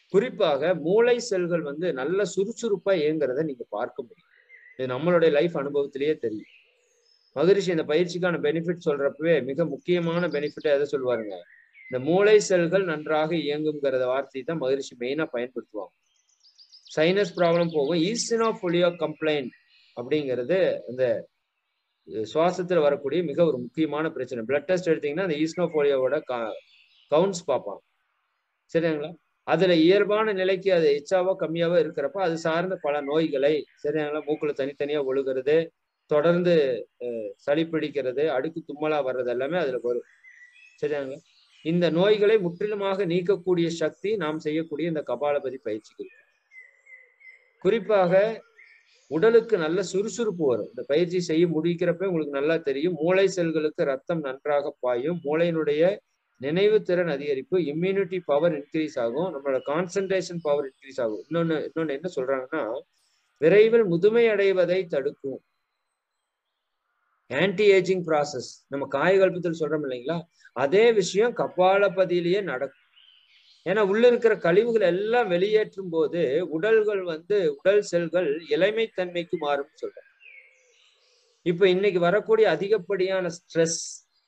குறிப்பாக மூளை செல்கள் வந்து நல்ல சுறுசுறுப்பா இயங்குறத நீங்க பார்க்க முடியும். இது நம்மளுடைய லைஃப் அனுபவத்திலேயே தெரியும். மகரிஷி இந்த பயிற்சிக்கான பெனிஃபிட் சொல்றப்பவே மிக முக்கியமான பெனிஃபிட் எதை சொல்லுவாருங்க, இந்த மூளை செல்கள் நன்றாக இயங்குங்கிறத வார்த்தையை தான் மகரிஷி மெயினா பயன்படுத்துவாங்க. சைனஸ் ப்ராப்ளம் போகும். ஈசினோஃபோலியா கம்ப்ளைண்ட் அப்படிங்கிறது அந்த சுவாசத்துல வரக்கூடிய மிக ஒரு முக்கியமான பிரச்சனை. பிளட் டெஸ்ட் எடுத்தீங்கன்னா அந்த ஈஸ்னோஃபோலியாவோட கவுண்ட்ஸ் பார்ப்பாங்க. சரிங்களா? அதுல இயல்பான நிலைக்கு அது எச்சாவோ கம்மியாவோ இருக்கிறப்ப அது சார்ந்த பல நோய்களை, சரிங்களா, மூக்குல தனித்தனியா ஒழுகிறது, தொடர்ந்து சளி பிடிக்கிறது, அடுக்கு தும்மலா வர்றது எல்லாமே அதுல வரும். சரிங்களா? இந்த நோய்களை முற்றிலுமாக நீக்கக்கூடிய சக்தி நாம் செய்யக்கூடிய இந்த கபாலபதி பயிற்சிக்கு. குறிப்பாக உடலுக்கு நல்ல சுறுசுறுப்பு வரும். இந்த பயிற்சி செய்ய முடிக்கிறப்ப உங்களுக்கு நல்லா தெரியும். மூளை செல்களுக்கு ரத்தம் நன்றாக பாயும், மூளையினுடைய நினைவு திறன் அதிகரிப்பு, இம்யூனிட்டி பவர் இன்க்ரீஸ் ஆகும், நம்மளோட கான்சன்ட்ரேஷன் பவர் இன்க்ரீஸ் ஆகும். இன்னொன்னு இன்னொன்னு என்ன சொல்றாங்கன்னா, விரைவில் முதுமை அடைவதை தடுக்கும். ஆன்டி ஏஜிங் ப்ராசஸ் நம்ம காயகல்பத்தில் சொல்றோம் இல்லைங்களா, அதே விஷயம் கபாலபதியிலேயே நடக்கும். ஏன்னா உள்ள இருக்கிற கழிவுகள் எல்லாம் வெளியேற்றும் போது உடல்கள் வந்து உடல் செல்கள் இளமைத்தன்மைக்கு மாறும் சொல்றேன். இப்ப இன்னைக்கு வரக்கூடிய அதிகப்படியான ஸ்ட்ரெஸ்,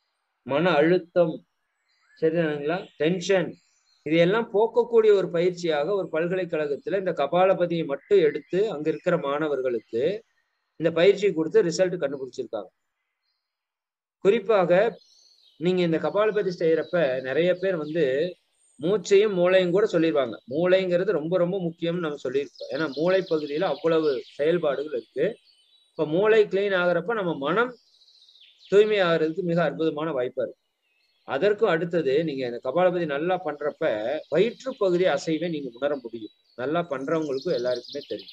மன அழுத்தம், சரிங்களா, டென்ஷன், இதையெல்லாம் போக்கக்கூடிய ஒரு பயிற்சியாக ஒரு பல்கலைக்கழகத்துல இந்த கபாலபதியை மட்டும் எடுத்து அங்க இருக்கிற மாணவர்களுக்கு இந்த பயிற்சி கொடுத்து ரிசல்ட் கண்டுபிடிச்சிருக்காங்க. குறிப்பாக நீங்க இந்த கபாலபதி செய்யறப்ப நிறைய பேர் வந்து மூச்சையும் மூளையும் கூட சொல்லிடுவாங்க. மூளைங்கிறது ரொம்ப ரொம்ப முக்கியம்னு நம்ம சொல்லியிருக்கோம். ஏன்னா மூளை பகுதியில அவ்வளவு செயல்பாடுகள் இருக்கு. இப்ப மூளை கிளீன் ஆகிறப்ப நம்ம மனம் தூய்மை ஆகிறதுக்கு மிக அற்புதமான வாய்ப்பா இருக்கு. அதற்கும் அடுத்தது நீங்க இந்த கபாலபதி நல்லா பண்றப்ப வயிற்று பகுதி அசைவை நீங்க உணர முடியும். நல்லா பண்றவங்களுக்கும் எல்லாருக்குமே தெரியும்.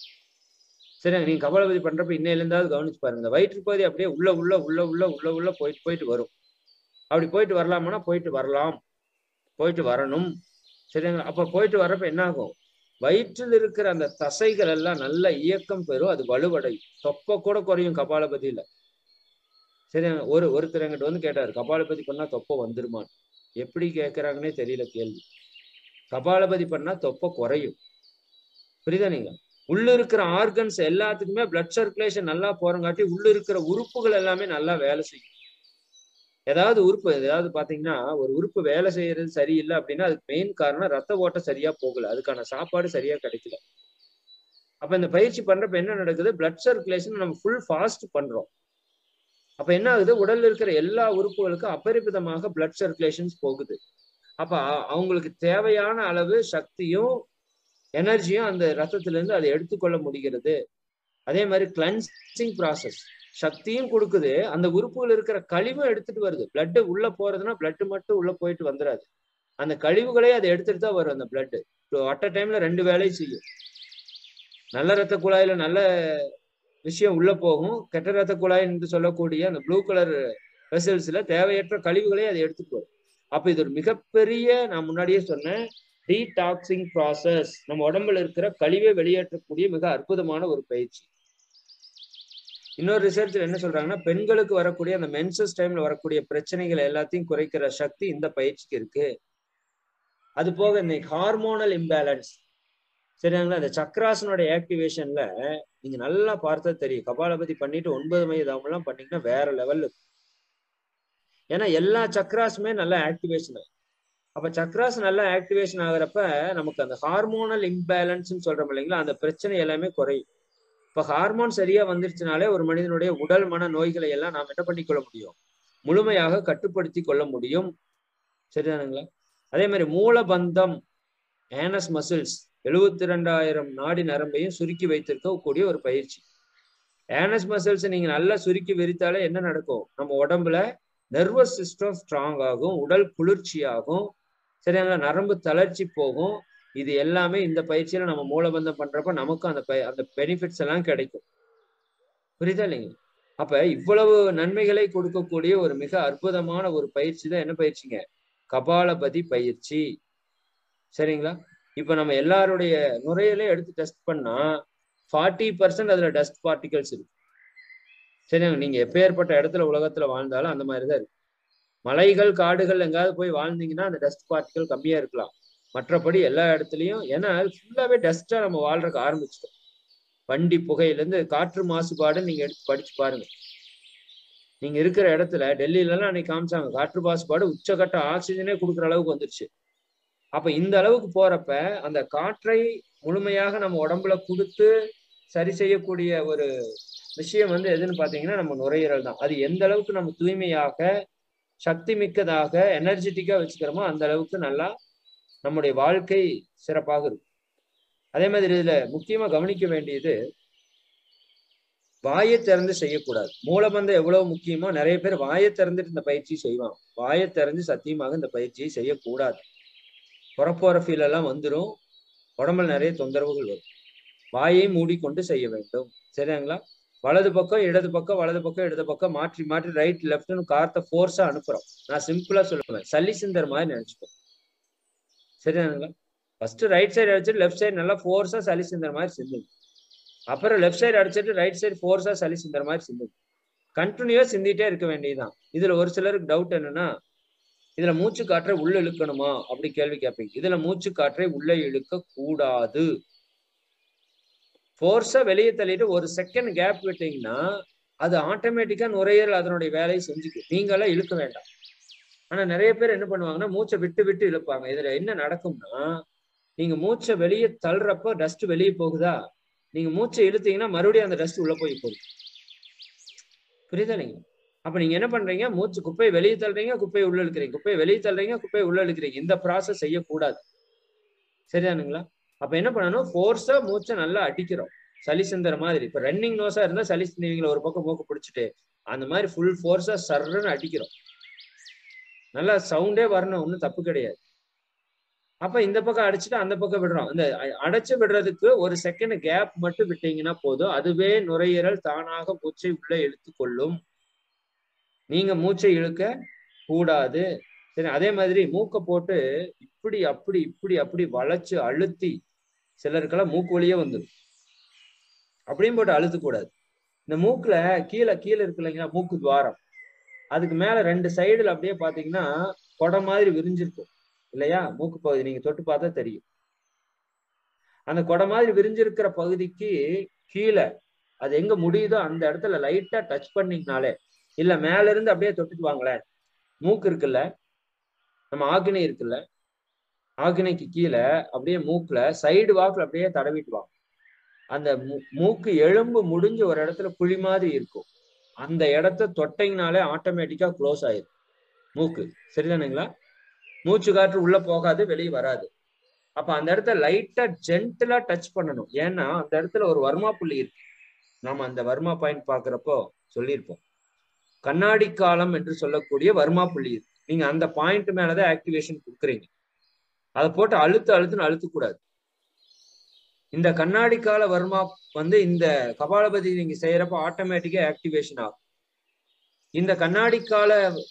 சரிங்க, நீங்க கபாலபதி பண்றப்ப இன்னையில இருந்தாவது கவனிச்சு பாருங்க. வயிற்று பகுதி அப்படியே உள்ள உள்ள உள்ள உள்ள உள்ள உள்ள போயிட்டு போயிட்டு வரும். அப்படி போயிட்டு வரலாமான்னா போயிட்டு வரலாம், போயிட்டு வரணும். சரிங்களா? அப்ப போயிட்டு வர்றப்ப என்ன ஆகும், வயிற்றில் இருக்கிற அந்த தசைகள் எல்லாம் நல்ல இயக்கம் பெறும், அது வலுவடையும். தொப்பை கூட குறையும் கபாலபதியில. சரிங்க, ஒரு ஒருத்தர் என்கிட்ட வந்து கேட்டாரு, கபாலபதி பண்ணா தொப்பை வந்துருமான்னு. எப்படி கேட்கறாங்கன்னே தெரியல கேள்வி. கபாலபதி பண்ணா தொப்பை குறையும். புரியுதா? நீங்க உள்ள இருக்கிற ஆர்கன்ஸ் எல்லாத்துக்குமே பிளட் சர்க்குலேஷன் நல்லா போறங்காட்டி உள்ள இருக்கிற உறுப்புகள் எல்லாமே நல்லா வேலை செய்யும். ஏதாவது உறுப்பு ஏதாவது பாத்தீங்கன்னா ஒரு உறுப்பு வேலை செய்யறது சரியில்லை அப்படின்னா அதுக்கு மெயின் காரணம் ரத்த ஓட்டம் சரியா போகல, அதுக்கான சாப்பாடு சரியா கிடைக்கல. அப்ப இந்த பயிற்சி பண்றப்ப என்ன நடக்குது, பிளட் சர்க்குலேஷன் நம்ம ஃபுல் ஃபாஸ்ட் பண்றோம். அப்ப என்ன ஆகுது, உடல்ல இருக்கிற எல்லா உறுப்புகளுக்கும் அபரிமிதமாக பிளட் சர்க்குலேஷன்ஸ் போகுது. அப்ப அவங்களுக்கு தேவையான அளவு சக்தியும் எனர்ஜியும் அந்த ரத்தத்துல இருந்து அதை எடுத்துக்கொள்ள முடிகிறது. அதே மாதிரி கிளன்சிங் ப்ராசஸ் சக்தியும் கொடுக்குது, அந்த உறுப்புகள் இருக்கிற கழிவும் எடுத்துட்டு வருது. பிளட் உள்ள போறதுன்னா பிளட் மட்டும் உள்ள போயிட்டு வந்துடாது, அந்த கழிவுகளே அதை எடுத்துட்டு தான் வரும். அந்த பிளட் அட் அ டைம்ல ரெண்டு வேலையும் செய்யும். நல்ல ரத்த குழாயில நல்ல விஷயம் உள்ள போகும், கெட்ட ரத்த குழாய் என்று சொல்லக்கூடிய அந்த ப்ளூ கலர் வெசல்ஸ்ல தேவையற்ற கழிவுகளே அதை எடுத்துட்டு வரும். அப்ப இது ஒரு மிகப்பெரிய, நான் முன்னாடியே சொன்னேன், டீடாக்சிங் ப்ராசஸ். நம்ம உடம்புல இருக்கிற கழிவை வெளியேற்றக்கூடிய மிக அற்புதமான ஒரு பயிற்சி. இன்னொரு ரிசர்ச்ல என்ன சொல்றாங்கன்னா, பெண்களுக்கு வரக்கூடிய அந்த மென்சஸ் டைம்ல வரக்கூடிய பிரச்சனைகள் எல்லாத்தையும் குறைக்கிற சக்தி இந்த பயிற்சிக்கு இருக்கு. அது போக இந்த ஹார்மோனல் இம்பேலன்ஸ், சரிங்களா, இந்த சக்ராசனோட ஆக்டிவேஷன்ல நீங்க நல்லா பார்த்தா தெரியும். கபாலபதி பண்ணிட்டு ஒன்பது மைய தாமம் எல்லாம் பண்ணீங்கன்னா வேற லெவல்ல. ஏன்னா எல்லா சக்ராஸுமே நல்லா ஆக்டிவேஷன் ஆகும். அப்ப சக்ராஸ் நல்லா ஆக்டிவேஷன் ஆகுறப்ப நமக்கு அந்த ஹார்மோனல் இம்பேலன்ஸ் சொல்றோம் இல்லைங்களா, அந்த பிரச்சனை எல்லாமே குறையும். இப்ப ஹார்மோன் சரியா வந்துருச்சுனாலே ஒரு மனிதனுடைய உடல் மன நோய்களை எல்லாம் நாம் என்ன பண்ணிக்கொள்ள முடியும், முழுமையாக கட்டுப்படுத்தி கொள்ள முடியும். சரிதானுங்களா? அதே மாதிரி மூலபந்தம், ஆனஸ் மசில்ஸ், எழுபத்தி ரெண்டாயிரம் நாடி நரம்பையும் சுருக்கி வைத்திருக்கக்கூடிய ஒரு பயிற்சி. ஆனஸ் மசில்ஸ் நீங்க நல்லா சுருக்கி விரித்தாலே என்ன நடக்கும், நம்ம உடம்புல நர்வஸ் சிஸ்டம் ஸ்ட்ராங் ஆகும், உடல் குளிர்ச்சியாகும், சரிங்களா, நரம்பு தளர்ச்சி போகும். இது எல்லாமே இந்த பயிற்சியில நம்ம மூலபந்தம் பண்றப்ப நமக்கும் அந்த அந்த பெனிஃபிட்ஸ் எல்லாம் கிடைக்கும். புரியுதா இல்லைங்க? அப்ப இவ்வளவு நன்மைகளை கொடுக்கக்கூடிய ஒரு மிக அற்புதமான ஒரு பயிற்சி தான் என்ன பயிற்சிங்க, கபாலபதி பயிற்சி. சரிங்களா? இப்ப நம்ம எல்லாருடைய நுரையிலே எடுத்து டெஸ்ட் பண்ணா ஃபார்ட்டி பர்சன்ட் அதுல டஸ்ட் பார்ட்டிகல்ஸ் இருக்கு. சரிங்க, நீங்க எப்பேற்பட்ட இடத்துல உலகத்துல வாழ்ந்தாலும் அந்த மாதிரிதான் இருக்கு. மலைகள் காடுகள் எங்காவது போய் வாழ்ந்தீங்கன்னா அந்த டஸ்ட் பார்ட்டிகல் கம்மியா இருக்கலாம். மற்றபடி எல்லா இடத்துலயும், ஏன்னா ஃபுல்லாவே டஸ்டா நம்ம வாழ்றதுக்கு ஆரம்பிச்சிட்டோம். வண்டி புகையில இருந்து காற்று மாசுபாடு நீங்க எடுத்து படிச்சு பாருங்க. நீங்க இருக்கிற இடத்துல டெல்லியில எல்லாம் அன்னைக்கு காமிச்சாங்க, காற்று மாசுபாடு உச்சகட்ட ஆக்சிஜனே கொடுக்குற அளவுக்கு வந்துருச்சு. அப்ப இந்த அளவுக்கு போறப்ப அந்த காற்றை முழுமையாக நம்ம உடம்புல கொடுத்து சரி செய்யக்கூடிய ஒரு விஷயம் வந்து எதுன்னு பாத்தீங்கன்னா நம்ம நுரையீரல் தான். அது எந்த அளவுக்கு நம்ம தூய்மையாக சக்தி மிக்கதாக எனர்ஜெட்டிக்கா வச்சுக்கிறோமோ அந்த அளவுக்கு நல்லா நம்முடைய வாழ்க்கை சிறப்பாக இருக்கும். அதே மாதிரி இதுல முக்கியமா கவனிக்க வேண்டியது, வாயை திறந்து செய்யக்கூடாது. மூலமந்தம் எவ்வளவு முக்கியமோ நிறைய பேர் வாயை திறந்துட்டு இந்த பயிற்சி செய்வாங்க. வாயை திறந்து சத்தியமாக இந்த பயிற்சியை செய்யக்கூடாது. புறப்போற ஃபீல் எல்லாம் வந்துடும், உடம்புல நிறைய தொந்தரவுகள் வரும். வாயை மூடிக்கொண்டு செய்ய வேண்டும். சரிங்களா? வலது பக்கம் இடது பக்கம் வலது பக்கம் இடது பக்கம் மாற்றி மாற்றி ரைட் லெப்ட்னு கார்த்தை ஃபோர்ஸா அனுப்புறோம். நான் சிம்பிளா சொல்லுவேன், சல்லி சிந்தர் மாதிரி நினைச்சுப்போம். சரிதானுங்களா? ஃபர்ஸ்ட் ரைட் சைடு அடிச்சுட்டு லெஃப்ட் சைடு நல்லா ஃபோர்ஸா சளி சிந்தர் மாதிரி சிந்துங்க. அப்புறம் லெஃப்ட் சைடு அடிச்சுட்டு ரைட் சைடு ஃபோர்ஸா சளி சிந்தர் மாதிரி சிந்துங்க. கண்டினியூவா சிந்திட்டே இருக்க வேண்டியதுதான். இதுல ஒரு சிலருக்கு டவுட் என்னன்னா, இதுல மூச்சு காற்றை உள்ள இழுக்கணுமா அப்படி கேள்வி கேட்பீங்க. இதுல மூச்சு காற்றை உள்ள இழுக்க கூடாது. ஃபோர்ஸா வெளியே தள்ளிட்டு ஒரு செகண்ட் கேப் விட்டீங்கன்னா அது ஆட்டோமேட்டிக்கா நுரையீரல் அதனுடைய வேலையை செஞ்சுக்கும். நீங்களாம் இழுக்க வேண்டாம். ஆனா நிறைய பேர் என்ன பண்ணுவாங்கன்னா மூச்சை விட்டு விட்டு இழுப்பாங்க. இதுல என்ன நடக்கும்னா, நீங்க மூச்சை வெளியே தள்ளுறப்போ டஸ்ட் வெளியே போகுதா, நீங்க மூச்சை இழுத்தீங்கன்னா மறுபடியும் அந்த டஸ்ட் உள்ள போய் போகுது. புரியுதா? நீங்க அப்ப நீங்க என்ன பண்றீங்க, மூச்சு குப்பையை வெளியே தள்ளுறீங்க, குப்பையை உள்ள இழுக்கிறீங்க, குப்பையை வெளியே தள்ளுறீங்க, குப்பையை உள்ள இழுக்கிறீங்க. இந்த ப்ராசஸ் செய்யக்கூடாது. சரிதானுங்களா? அப்ப என்ன பண்ணணும், ஃபோர்ஸா மூச்சை நல்லா அடிக்கிறோம். சளி சிந்தற மாதிரி. இப்ப ரன்னிங் நோஸா இருந்தா சளி சிந்துவீங்களா ஒரு பக்கம் மூக்கு பிடிச்சிட்டு, அந்த மாதிரி ஃபுல் ஃபோர்ஸா சர்ன்னு அடிக்கிறோம். நல்லா சவுண்டே வரணும், ஒன்றும் தப்பு கிடையாது. அப்ப இந்த பக்கம் அடிச்சுட்டு அந்த பக்கம் விடுறோம். இந்த அடைச்சு விடுறதுக்கு ஒரு செகண்ட் கேப் மட்டும் விட்டீங்கன்னா போதும், அதுவே நுரையீரல் தானாக மூச்சை உள்ள இழுத்து கொள்ளும். நீங்க மூச்சை இழுக்க கூடாது. சரி, அதே மாதிரி மூக்கை போட்டு இப்படி அப்படி இப்படி அப்படி வளைச்சு அழுத்தி, சிலருக்கெல்லாம் மூக்கு வழியே வந்துடும். அப்படியும் போட்டு அழுத்த கூடாது. இந்த மூக்குல கீழே கீழே இருக்கு இல்லைங்களா மூக்கு துவாரம், அதுக்கு மேல ரெண்டு சைடுல அப்படியே பாத்தீங்கன்னா கொடை மாதிரி விரிஞ்சிருக்கும் இல்லையா மூக்கு பகுதி, நீங்க தொட்டு பார்த்தா தெரியும். அந்த கொடை மாதிரி விரிஞ்சிருக்கிற பகுதிக்கு கீழே அது எங்க முடியுதோ அந்த இடத்துல லைட்டா டச் பண்ணீங்கனாலே, இல்ல மேல இருந்து அப்படியே தொட்டுட்டு வாங்களேன், மூக்கு இருக்குல்ல, நம்ம ஆக்னை இருக்குல்ல, ஆக்னைக்கு கீழே அப்படியே மூக்குல சைடு வாக்குல அப்படியே தடவிட்டு வாங்க. அந்த மூக்கு எலும்பு முடிஞ்ச ஒரு இடத்துல குழி மாதிரி இருக்கும், அந்த இடத்த தொட்டைங்கனாலே ஆட்டோமேட்டிக்கா க்ளோஸ் ஆயிடும் மூக்கு. சரிதானுங்களா? மூச்சு காற்று உள்ள போகாது, வெளியே வராது. அப்ப அந்த இடத்த லைட்டா ஜென்டிலா டச் பண்ணணும். ஏன்னா அந்த இடத்துல ஒரு வர்மா புள்ளி இருக்கு. நாம அந்த வர்மா பாயிண்ட் பாக்குறப்போ சொல்லியிருப்போம், கண்ணாடி காலம் என்று சொல்லக்கூடிய வர்மா புள்ளி இருக்கு. நீங்க அந்த பாயிண்ட் மேலதான் ஆக்டிவேஷன் கொடுக்குறீங்க. அதை போட்டு அழுத்து அழுத்துன்னு அழுத்தக்கூடாது. இந்த கண்ணாடி கால வர்மா வந்து இந்த கபாலபதி நீங்க செய்யறப்ப ஆட்டோமேட்டிக்கா ஆக்டிவேஷன் ஆகும். இந்த கண்ணாடி கால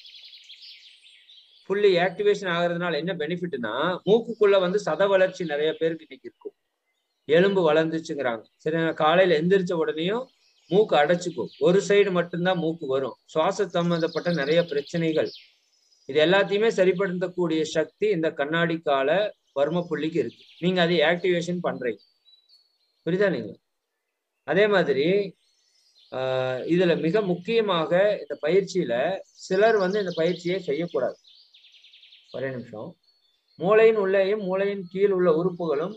புள்ளி ஆக்டிவேஷன் ஆகுறதுனால என்ன பெனிஃபிட்னா, மூக்குக்குள்ள வந்து சத வளர்ச்சி நிறைய பேருக்கு இன்னைக்கு இருக்கும். எலும்பு வளர்ந்துச்சுங்கிறாங்க. சரி, காலையில எந்திரிச்ச உடனேயும் மூக்கு அடைச்சுக்கும், ஒரு சைடு மட்டும்தான் மூக்கு வரும். சுவாச சம்பந்தப்பட்ட நிறைய பிரச்சனைகள், இது எல்லாத்தையுமே சரிப்படுத்தக்கூடிய சக்தி இந்த கண்ணாடி கால வர்ம புள்ளிக்கு இருக்கு. நீங்க அதை ஆக்டிவேஷன் பண்றீங்க. புரியுதா? நீங்க அதே மாதிரி ஆஹ் இதுல மிக முக்கியமாக இந்த பயிற்சியில சிலர் வந்து இந்த பயிற்சியை செய்யக்கூடாது. ஒரே நிமிஷம். மூளையின் உள்ளேயும் மூளையின் கீழ் உள்ள உறுப்புகளும்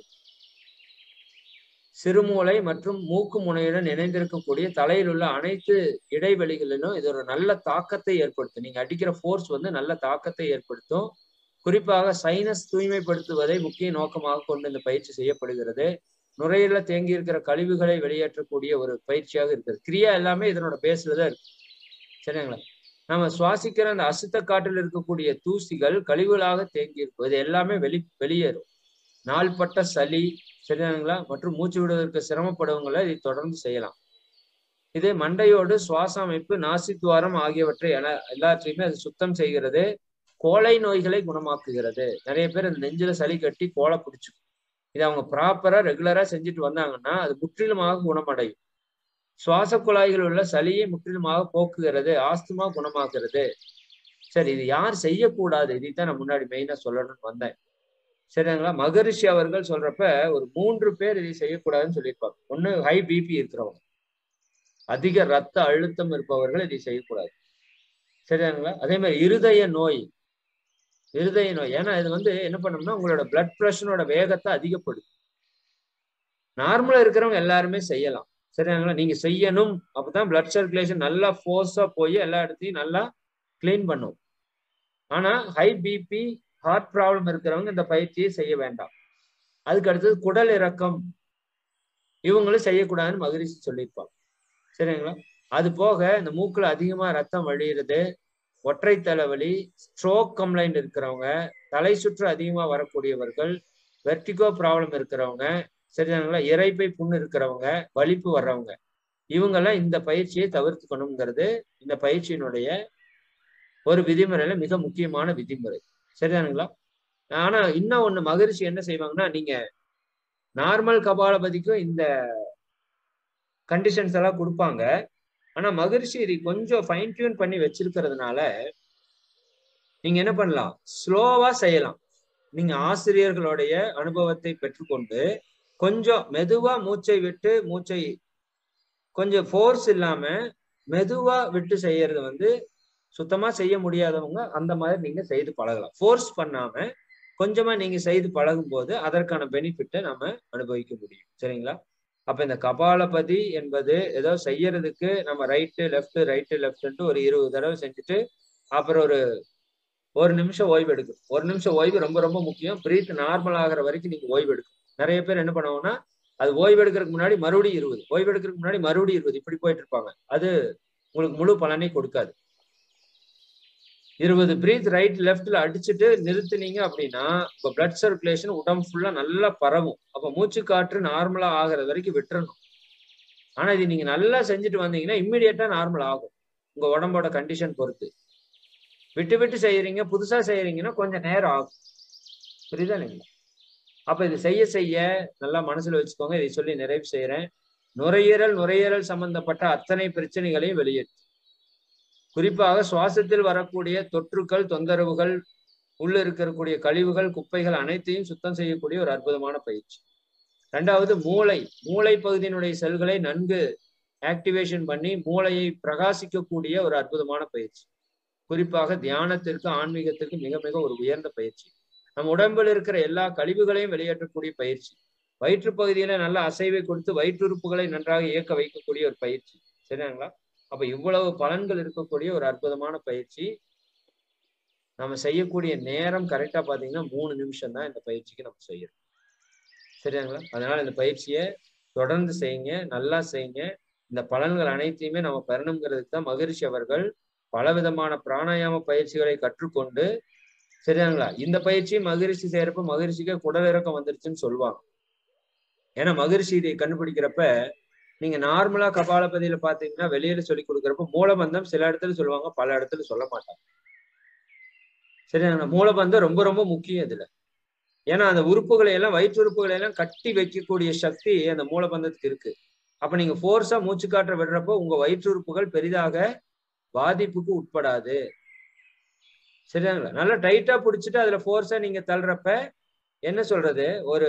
சிறுமூளை மற்றும் மூக்கு முனையுடன் இணைந்திருக்கக்கூடிய தலையில் உள்ள அனைத்து இடைவெளிகளிலும் இது ஒரு நல்ல தாக்கத்தை ஏற்படுத்தும். நீங்க அடிக்கிற ஃபோர்ஸ் வந்து நல்ல தாக்கத்தை ஏற்படுத்தும். குறிப்பாக சைனஸ் தூய்மைப்படுத்துவதை முக்கிய நோக்கமாக கொண்டு இந்த பயிற்சி செய்யப்படுகிறது. நுரையீரல தேங்கி இருக்கிற கழிவுகளை வெளியேற்றக்கூடிய ஒரு பயிற்சியாக இருக்குது. கிரியா எல்லாமே இதனோட பேஸ்ல தான் இருக்கு. சரிங்களா? நம்ம சுவாசிக்கிற அந்த அசுத்த காற்றில் இருக்கக்கூடிய தூசிகள் கழிவுகளாக தேங்கி இருக்கும். இது எல்லாமே வெளி வெளியேறும். நாள்பட்ட சளி, சரிதானுங்களா, மற்றும் மூச்சு விடுவதற்கு சிரமப்படுவங்களை இதை தொடர்ந்து செய்யலாம். இது மண்டையோடு சுவாச அமைப்பு, நாசித்துவாரம் ஆகியவற்றை என எல்லாத்தையுமே அது சுத்தம் செய்கிறது. கோழை நோய்களை குணமாக்குகிறது. நிறைய பேர் அந்த நெஞ்சில சளி கட்டி கோலை பிடிச்சிக்கும். இதை அவங்க ப்ராப்பரா ரெகுலரா செஞ்சுட்டு வந்தாங்கன்னா அது முற்றிலுமாக குணமடையும். சுவாச குழாய்கள் உள்ள சளியை முற்றிலுமாக போக்குகிறது. ஆஸ்துமா குணமாக்குறது. சரி, இது யார் செய்யக்கூடாது, இதைத்தான் நான் முன்னாடி மெயினா சொல்லணும்னு வந்தேன். சரிங்களா? மகரிஷி அவர்கள் சொல்றப்ப ஒரு மூன்று பேர் இதை செய்யக்கூடாதுன்னு சொல்லியிருப்பாங்க. ஒண்ணு ஹை பிபி இருக்கிறவங்க, அதிக ரத்த அழுத்தம் இருப்பவர்கள் இதை செய்யக்கூடாது. சரிங்களா? அதே மாதிரி இருதய நோய், இருதய நோய். ஏன்னா இது வந்து என்ன பண்ணோம்னா உங்களோட பிளட் பிரஷரோட வேகத்தை அதிகப்படுத்தும். நார்மலா இருக்கிறவங்க எல்லாருமே செய்யலாம். சரிங்களா? நீங்க செய்யணும். அப்பதான் பிளட் சர்க்குலேஷன் நல்லா ஃபோர்ஸா போய் எல்லா இடத்தையும் நல்லா கிளீன் பண்ணும். ஆனா ஹை பிபி, ஹார்ட் ப்ராப்ளம் இருக்கிறவங்க இந்த பயிற்சியை செய்ய வேண்டாம். அதுக்கு அடுத்தது குடல் இறக்கம், இவங்களும் செய்யக்கூடாதுன்னு மகரிஷி சொல்லியிருப்பாங்க. சரிங்களா? அது போக இந்த மூக்குல அதிகமா ரத்தம் வழியிறது, ஒற்றை தலைவலி, ஸ்ட்ரோக் கம்ப்ளைண்ட் இருக்கிறவங்க, தலை சுற்று அதிகமா வரக்கூடியவர்கள், வெர்டிகோ ப்ராப்ளம் இருக்கிறவங்க, சரிங்களா? இரைப்பை புண்ணு இருக்கிறவங்க, வலிப்பு வர்றவங்க, இவங்கெல்லாம் இந்த பயிற்சியை தவிர்த்துக்கணுங்கிறது இந்த பயிற்சியினுடைய ஒரு விதிமுறையில மிக முக்கியமான விதிமுறை. சரிதானுங்களா? ஆனா இன்னும் ஒண்ணு மகரிஷி என்ன செய்வாங்கன்னா, நீங்க நார்மல் கபாலபதிக்கும் இந்த கண்டிஷன்ஸ் எல்லாம் கொடுப்பாங்க. ஆனா மகரிஷி இதை கொஞ்சம் ஃபைன் டியூன் பண்ணி வச்சிருக்கிறதுனால நீங்க என்ன பண்ணலாம், ஸ்லோவா செய்யலாம். நீங்க ஆசிரியர்களுடைய அனுபவத்தை பெற்றுக்கொண்டு கொஞ்சம் மெதுவா மூச்சை விட்டு, மூச்சை கொஞ்சம் ஃபோர்ஸ் இல்லாம மெதுவா விட்டு செய்யறது வந்து சுத்தமா செய்ய முடியாதவங்க அந்த மாதிரி நீங்க செய்து பழகலாம். ஃபோர்ஸ் பண்ணாம கொஞ்சமா நீங்க செய்து பழகும் போது அதற்கான பெனிஃபிட்டை நம்ம அனுபவிக்க முடியும். சரிங்களா? அப்ப இந்த கபாலபதி என்பது ஏதோ செய்யறதுக்கு நம்ம ரைட்டு லெஃப்ட் ரைட்டு லெஃப்ட் ஒரு இருபது தடவை செஞ்சுட்டு அப்புறம் ஒரு ஒரு நிமிஷம் ஓய்வு எடுக்கும். ஒரு நிமிஷம் ஓய்வு ரொம்ப ரொம்ப முக்கியம். பிரீத் நார்மல் ஆகிற வரைக்கும் நீங்க ஓய்வு எடுக்கும். நிறைய பேர் என்ன பண்ணுவாங்கன்னா, அது ஓய்வு எடுக்கிறதுக்கு முன்னாடி மறுபடியும் இருபது, ஓய்வு எடுக்கிறதுக்கு முன்னாடி மறுபடியும் இருபது, இப்படி போயிட்டு இருப்பாங்க. அது உங்களுக்கு முழு பலனை கொடுக்காது. இருபது பிரீத் ரைட் லெஃப்ட்ல அடிச்சுட்டு நிறுத்தினீங்க அப்படின்னா உங்க பிளட் சர்க்குலேஷன் உடம்பு ஃபுல்லா நல்லா பரவும். அப்ப மூச்சு காற்று நார்மலா ஆகிறது வரைக்கும் விட்டுறணும். ஆனா இது நீங்க நல்லா செஞ்சுட்டு வந்தீங்கன்னா இம்மிடியட்டா நார்மல் ஆகும், உங்க உடம்போட கண்டிஷன் பொறுத்து. விட்டு விட்டு செய்யறீங்க, புதுசா செய்யறீங்கன்னா கொஞ்சம் நேரம் ஆகும். புரியுதா இல்லைங்களா? அப்ப இது செய்ய செய்ய நல்லா மனசுல வச்சுக்கோங்க. இதை சொல்லி நிறைவு செய்யறேன். நுரையீரல் நுரையீரல் சம்பந்தப்பட்ட அத்தனை பிரச்சனைகளையும் வெளியேற்றும். குறிப்பாக சுவாசத்தில் வரக்கூடிய தொற்றுக்கள், தொந்தரவுகள், உள்ள இருக்கக்கூடிய கழிவுகள், குப்பைகள் அனைத்தையும் சுத்தம் செய்யக்கூடிய ஒரு அற்புதமான பயிற்சி. ரெண்டாவது மூளை, மூளை பகுதியினுடைய செல்களை நன்கு ஆக்டிவேஷன் பண்ணி மூளையை பிரகாசிக்கக்கூடிய ஒரு அற்புதமான பயிற்சி. குறிப்பாக தியானத்திற்கு, ஆன்மீகத்திற்கு மிக மிக ஒரு உயர்ந்த பயிற்சி. நம் உடம்பில் இருக்கிற எல்லா கழிவுகளையும் வெளியேற்றக்கூடிய பயிற்சி. வயிற்று பகுதியில நல்ல அசைவை கொடுத்து வயிற்றுறுப்புகளை நன்றாக இயக்க வைக்கக்கூடிய ஒரு பயிற்சி. சரிங்களா? அப்ப இவ்வளவு பலன்கள் இருக்கக்கூடிய ஒரு அற்புதமான பயிற்சி. நம்ம செய்யக்கூடிய நேரம் கரெக்டா பாத்தீங்கன்னா மூணு நிமிஷம் தான் இந்த பயிற்சிக்கு நம்ம செய்யறோம். சரிங்களா? அதனால இந்த பயிற்சியை தொடர்ந்து செய்யுங்க, நல்லா செய்யுங்க. இந்த பலன்கள் அனைத்தையுமே நம்ம பெறணுங்கிறதுக்கு தான் மகரிஷி அவர்கள் பலவிதமான பிராணாயாம பயிற்சிகளை கற்றுக்கொண்டு, சரிங்களா, இந்த பயிற்சி மகரிஷி செய்யறப்ப மகரிஷிக்கு குடலிறக்கம் வந்துருச்சுன்னு சொல்லுவாங்க. ஏன்னா மகரிஷி இதை கண்டுபிடிக்கிறப்ப நீங்க நார்மலா கபாலபதியில பாத்தீங்கன்னா வெளியில சொல்லி கொடுக்குறப்ப மூலபந்தம் சில இடத்துல சொல்லுவாங்க, பல இடத்துல சொல்ல மாட்டாங்க. சரிங்களா? மூலபந்தம் ரொம்ப ரொம்ப முக்கியம் இதுல. ஏன்னா அந்த உறுப்புகளை எல்லாம், வயிற்று உறுப்புகளை எல்லாம் கட்டி வைக்கக்கூடிய சக்தி அந்த மூலபந்தத்துக்கு இருக்கு. அப்ப நீங்க ஃபோர்ஸா மூச்சு காற்ற விடுறப்போ உங்க வயிற்று உறுப்புகள் பெரிதாக பாதிப்புக்கு உட்படாது. சரிங்களா? நல்லா டைட்டா பிடிச்சிட்டு அதுல ஃபோர்ஸா நீங்க தள்ளுறப்ப என்ன சொல்றது, ஒரு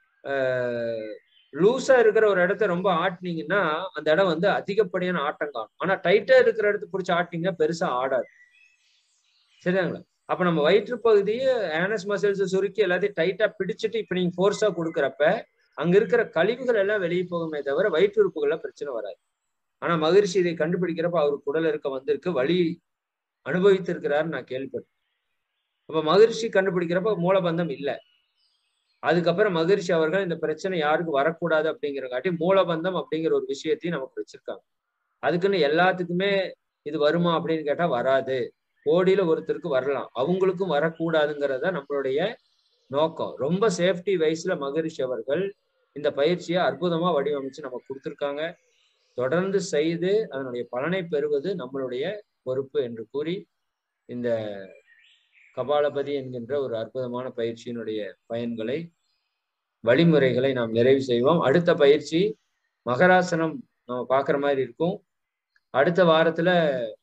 அஹ் லூஸா இருக்கிற ஒரு இடத்த ரொம்ப ஆட்டினீங்கன்னா அந்த இடம் வந்து அதிகப்படியான ஆட்டம் காணும். ஆனா டைட்டா இருக்கிற இடத்த பிடிச்சி ஆட்டினீங்கன்னா பெருசா ஆடாது. சரிங்களா? அப்ப நம்ம வயிற்று பகுதியை ஆனஸ் மசில்ஸ் சுருக்கி எல்லாத்தையும் டைட்டா பிடிச்சிட்டு இப்ப நீங்க ஃபோர்ஸா கொடுக்குறப்ப அங்க இருக்கிற கழிவுகள் எல்லாம் வெளியே போகுமே தவிர வயிற்று உறுப்புகள்ல பிரச்சனை வராது. ஆனா மகரிஷி இதை கண்டுபிடிக்கிறப்ப அவருக்கு குடல் இருக்க வந்திருக்கு, வலி அனுபவித்திருக்கிறாரு நான் கேள்விப்பட்டேன். அப்ப மகரிஷி கண்டுபிடிக்கிறப்ப மூலபந்தம் இல்லை. அதுக்கப்புறம் மகரிஷி அவர்கள் இந்த பிரச்சனை யாருக்கும் வரக்கூடாது அப்படிங்கிறங்காட்டி மூலபந்தம் அப்படிங்கிற ஒரு விஷயத்தையும் நமக்கு வச்சிருக்காங்க. அதுக்குன்னு எல்லாத்துக்குமே இது வருமா அப்படின்னு கேட்டா வராது. கோடியில ஒருத்தருக்கு வரலாம், அவங்களுக்கும் வரக்கூடாதுங்கிறத நம்மளுடைய நோக்கம். ரொம்ப சேஃப்டி வைஸ்ல மகரிஷி அவர்கள் இந்த பயிற்சியை அற்புதமா வடிவமைச்சு நமக்கு கொடுத்துருக்காங்க. தொடர்ந்து செய்து அதனுடைய பலனை பெறுவது நம்மளுடைய பொறுப்பு என்று கூறி இந்த கபாலபதி என்கின்ற ஒரு அற்புதமான பயிற்சியினுடைய பயன்களை, வழிமுறைகளை நாம் நிறைவு செய்வோம். அடுத்த பயிற்சி மகராசனம் நம்ம பார்க்குற மாதிரி இருக்கும். அடுத்த வாரத்துல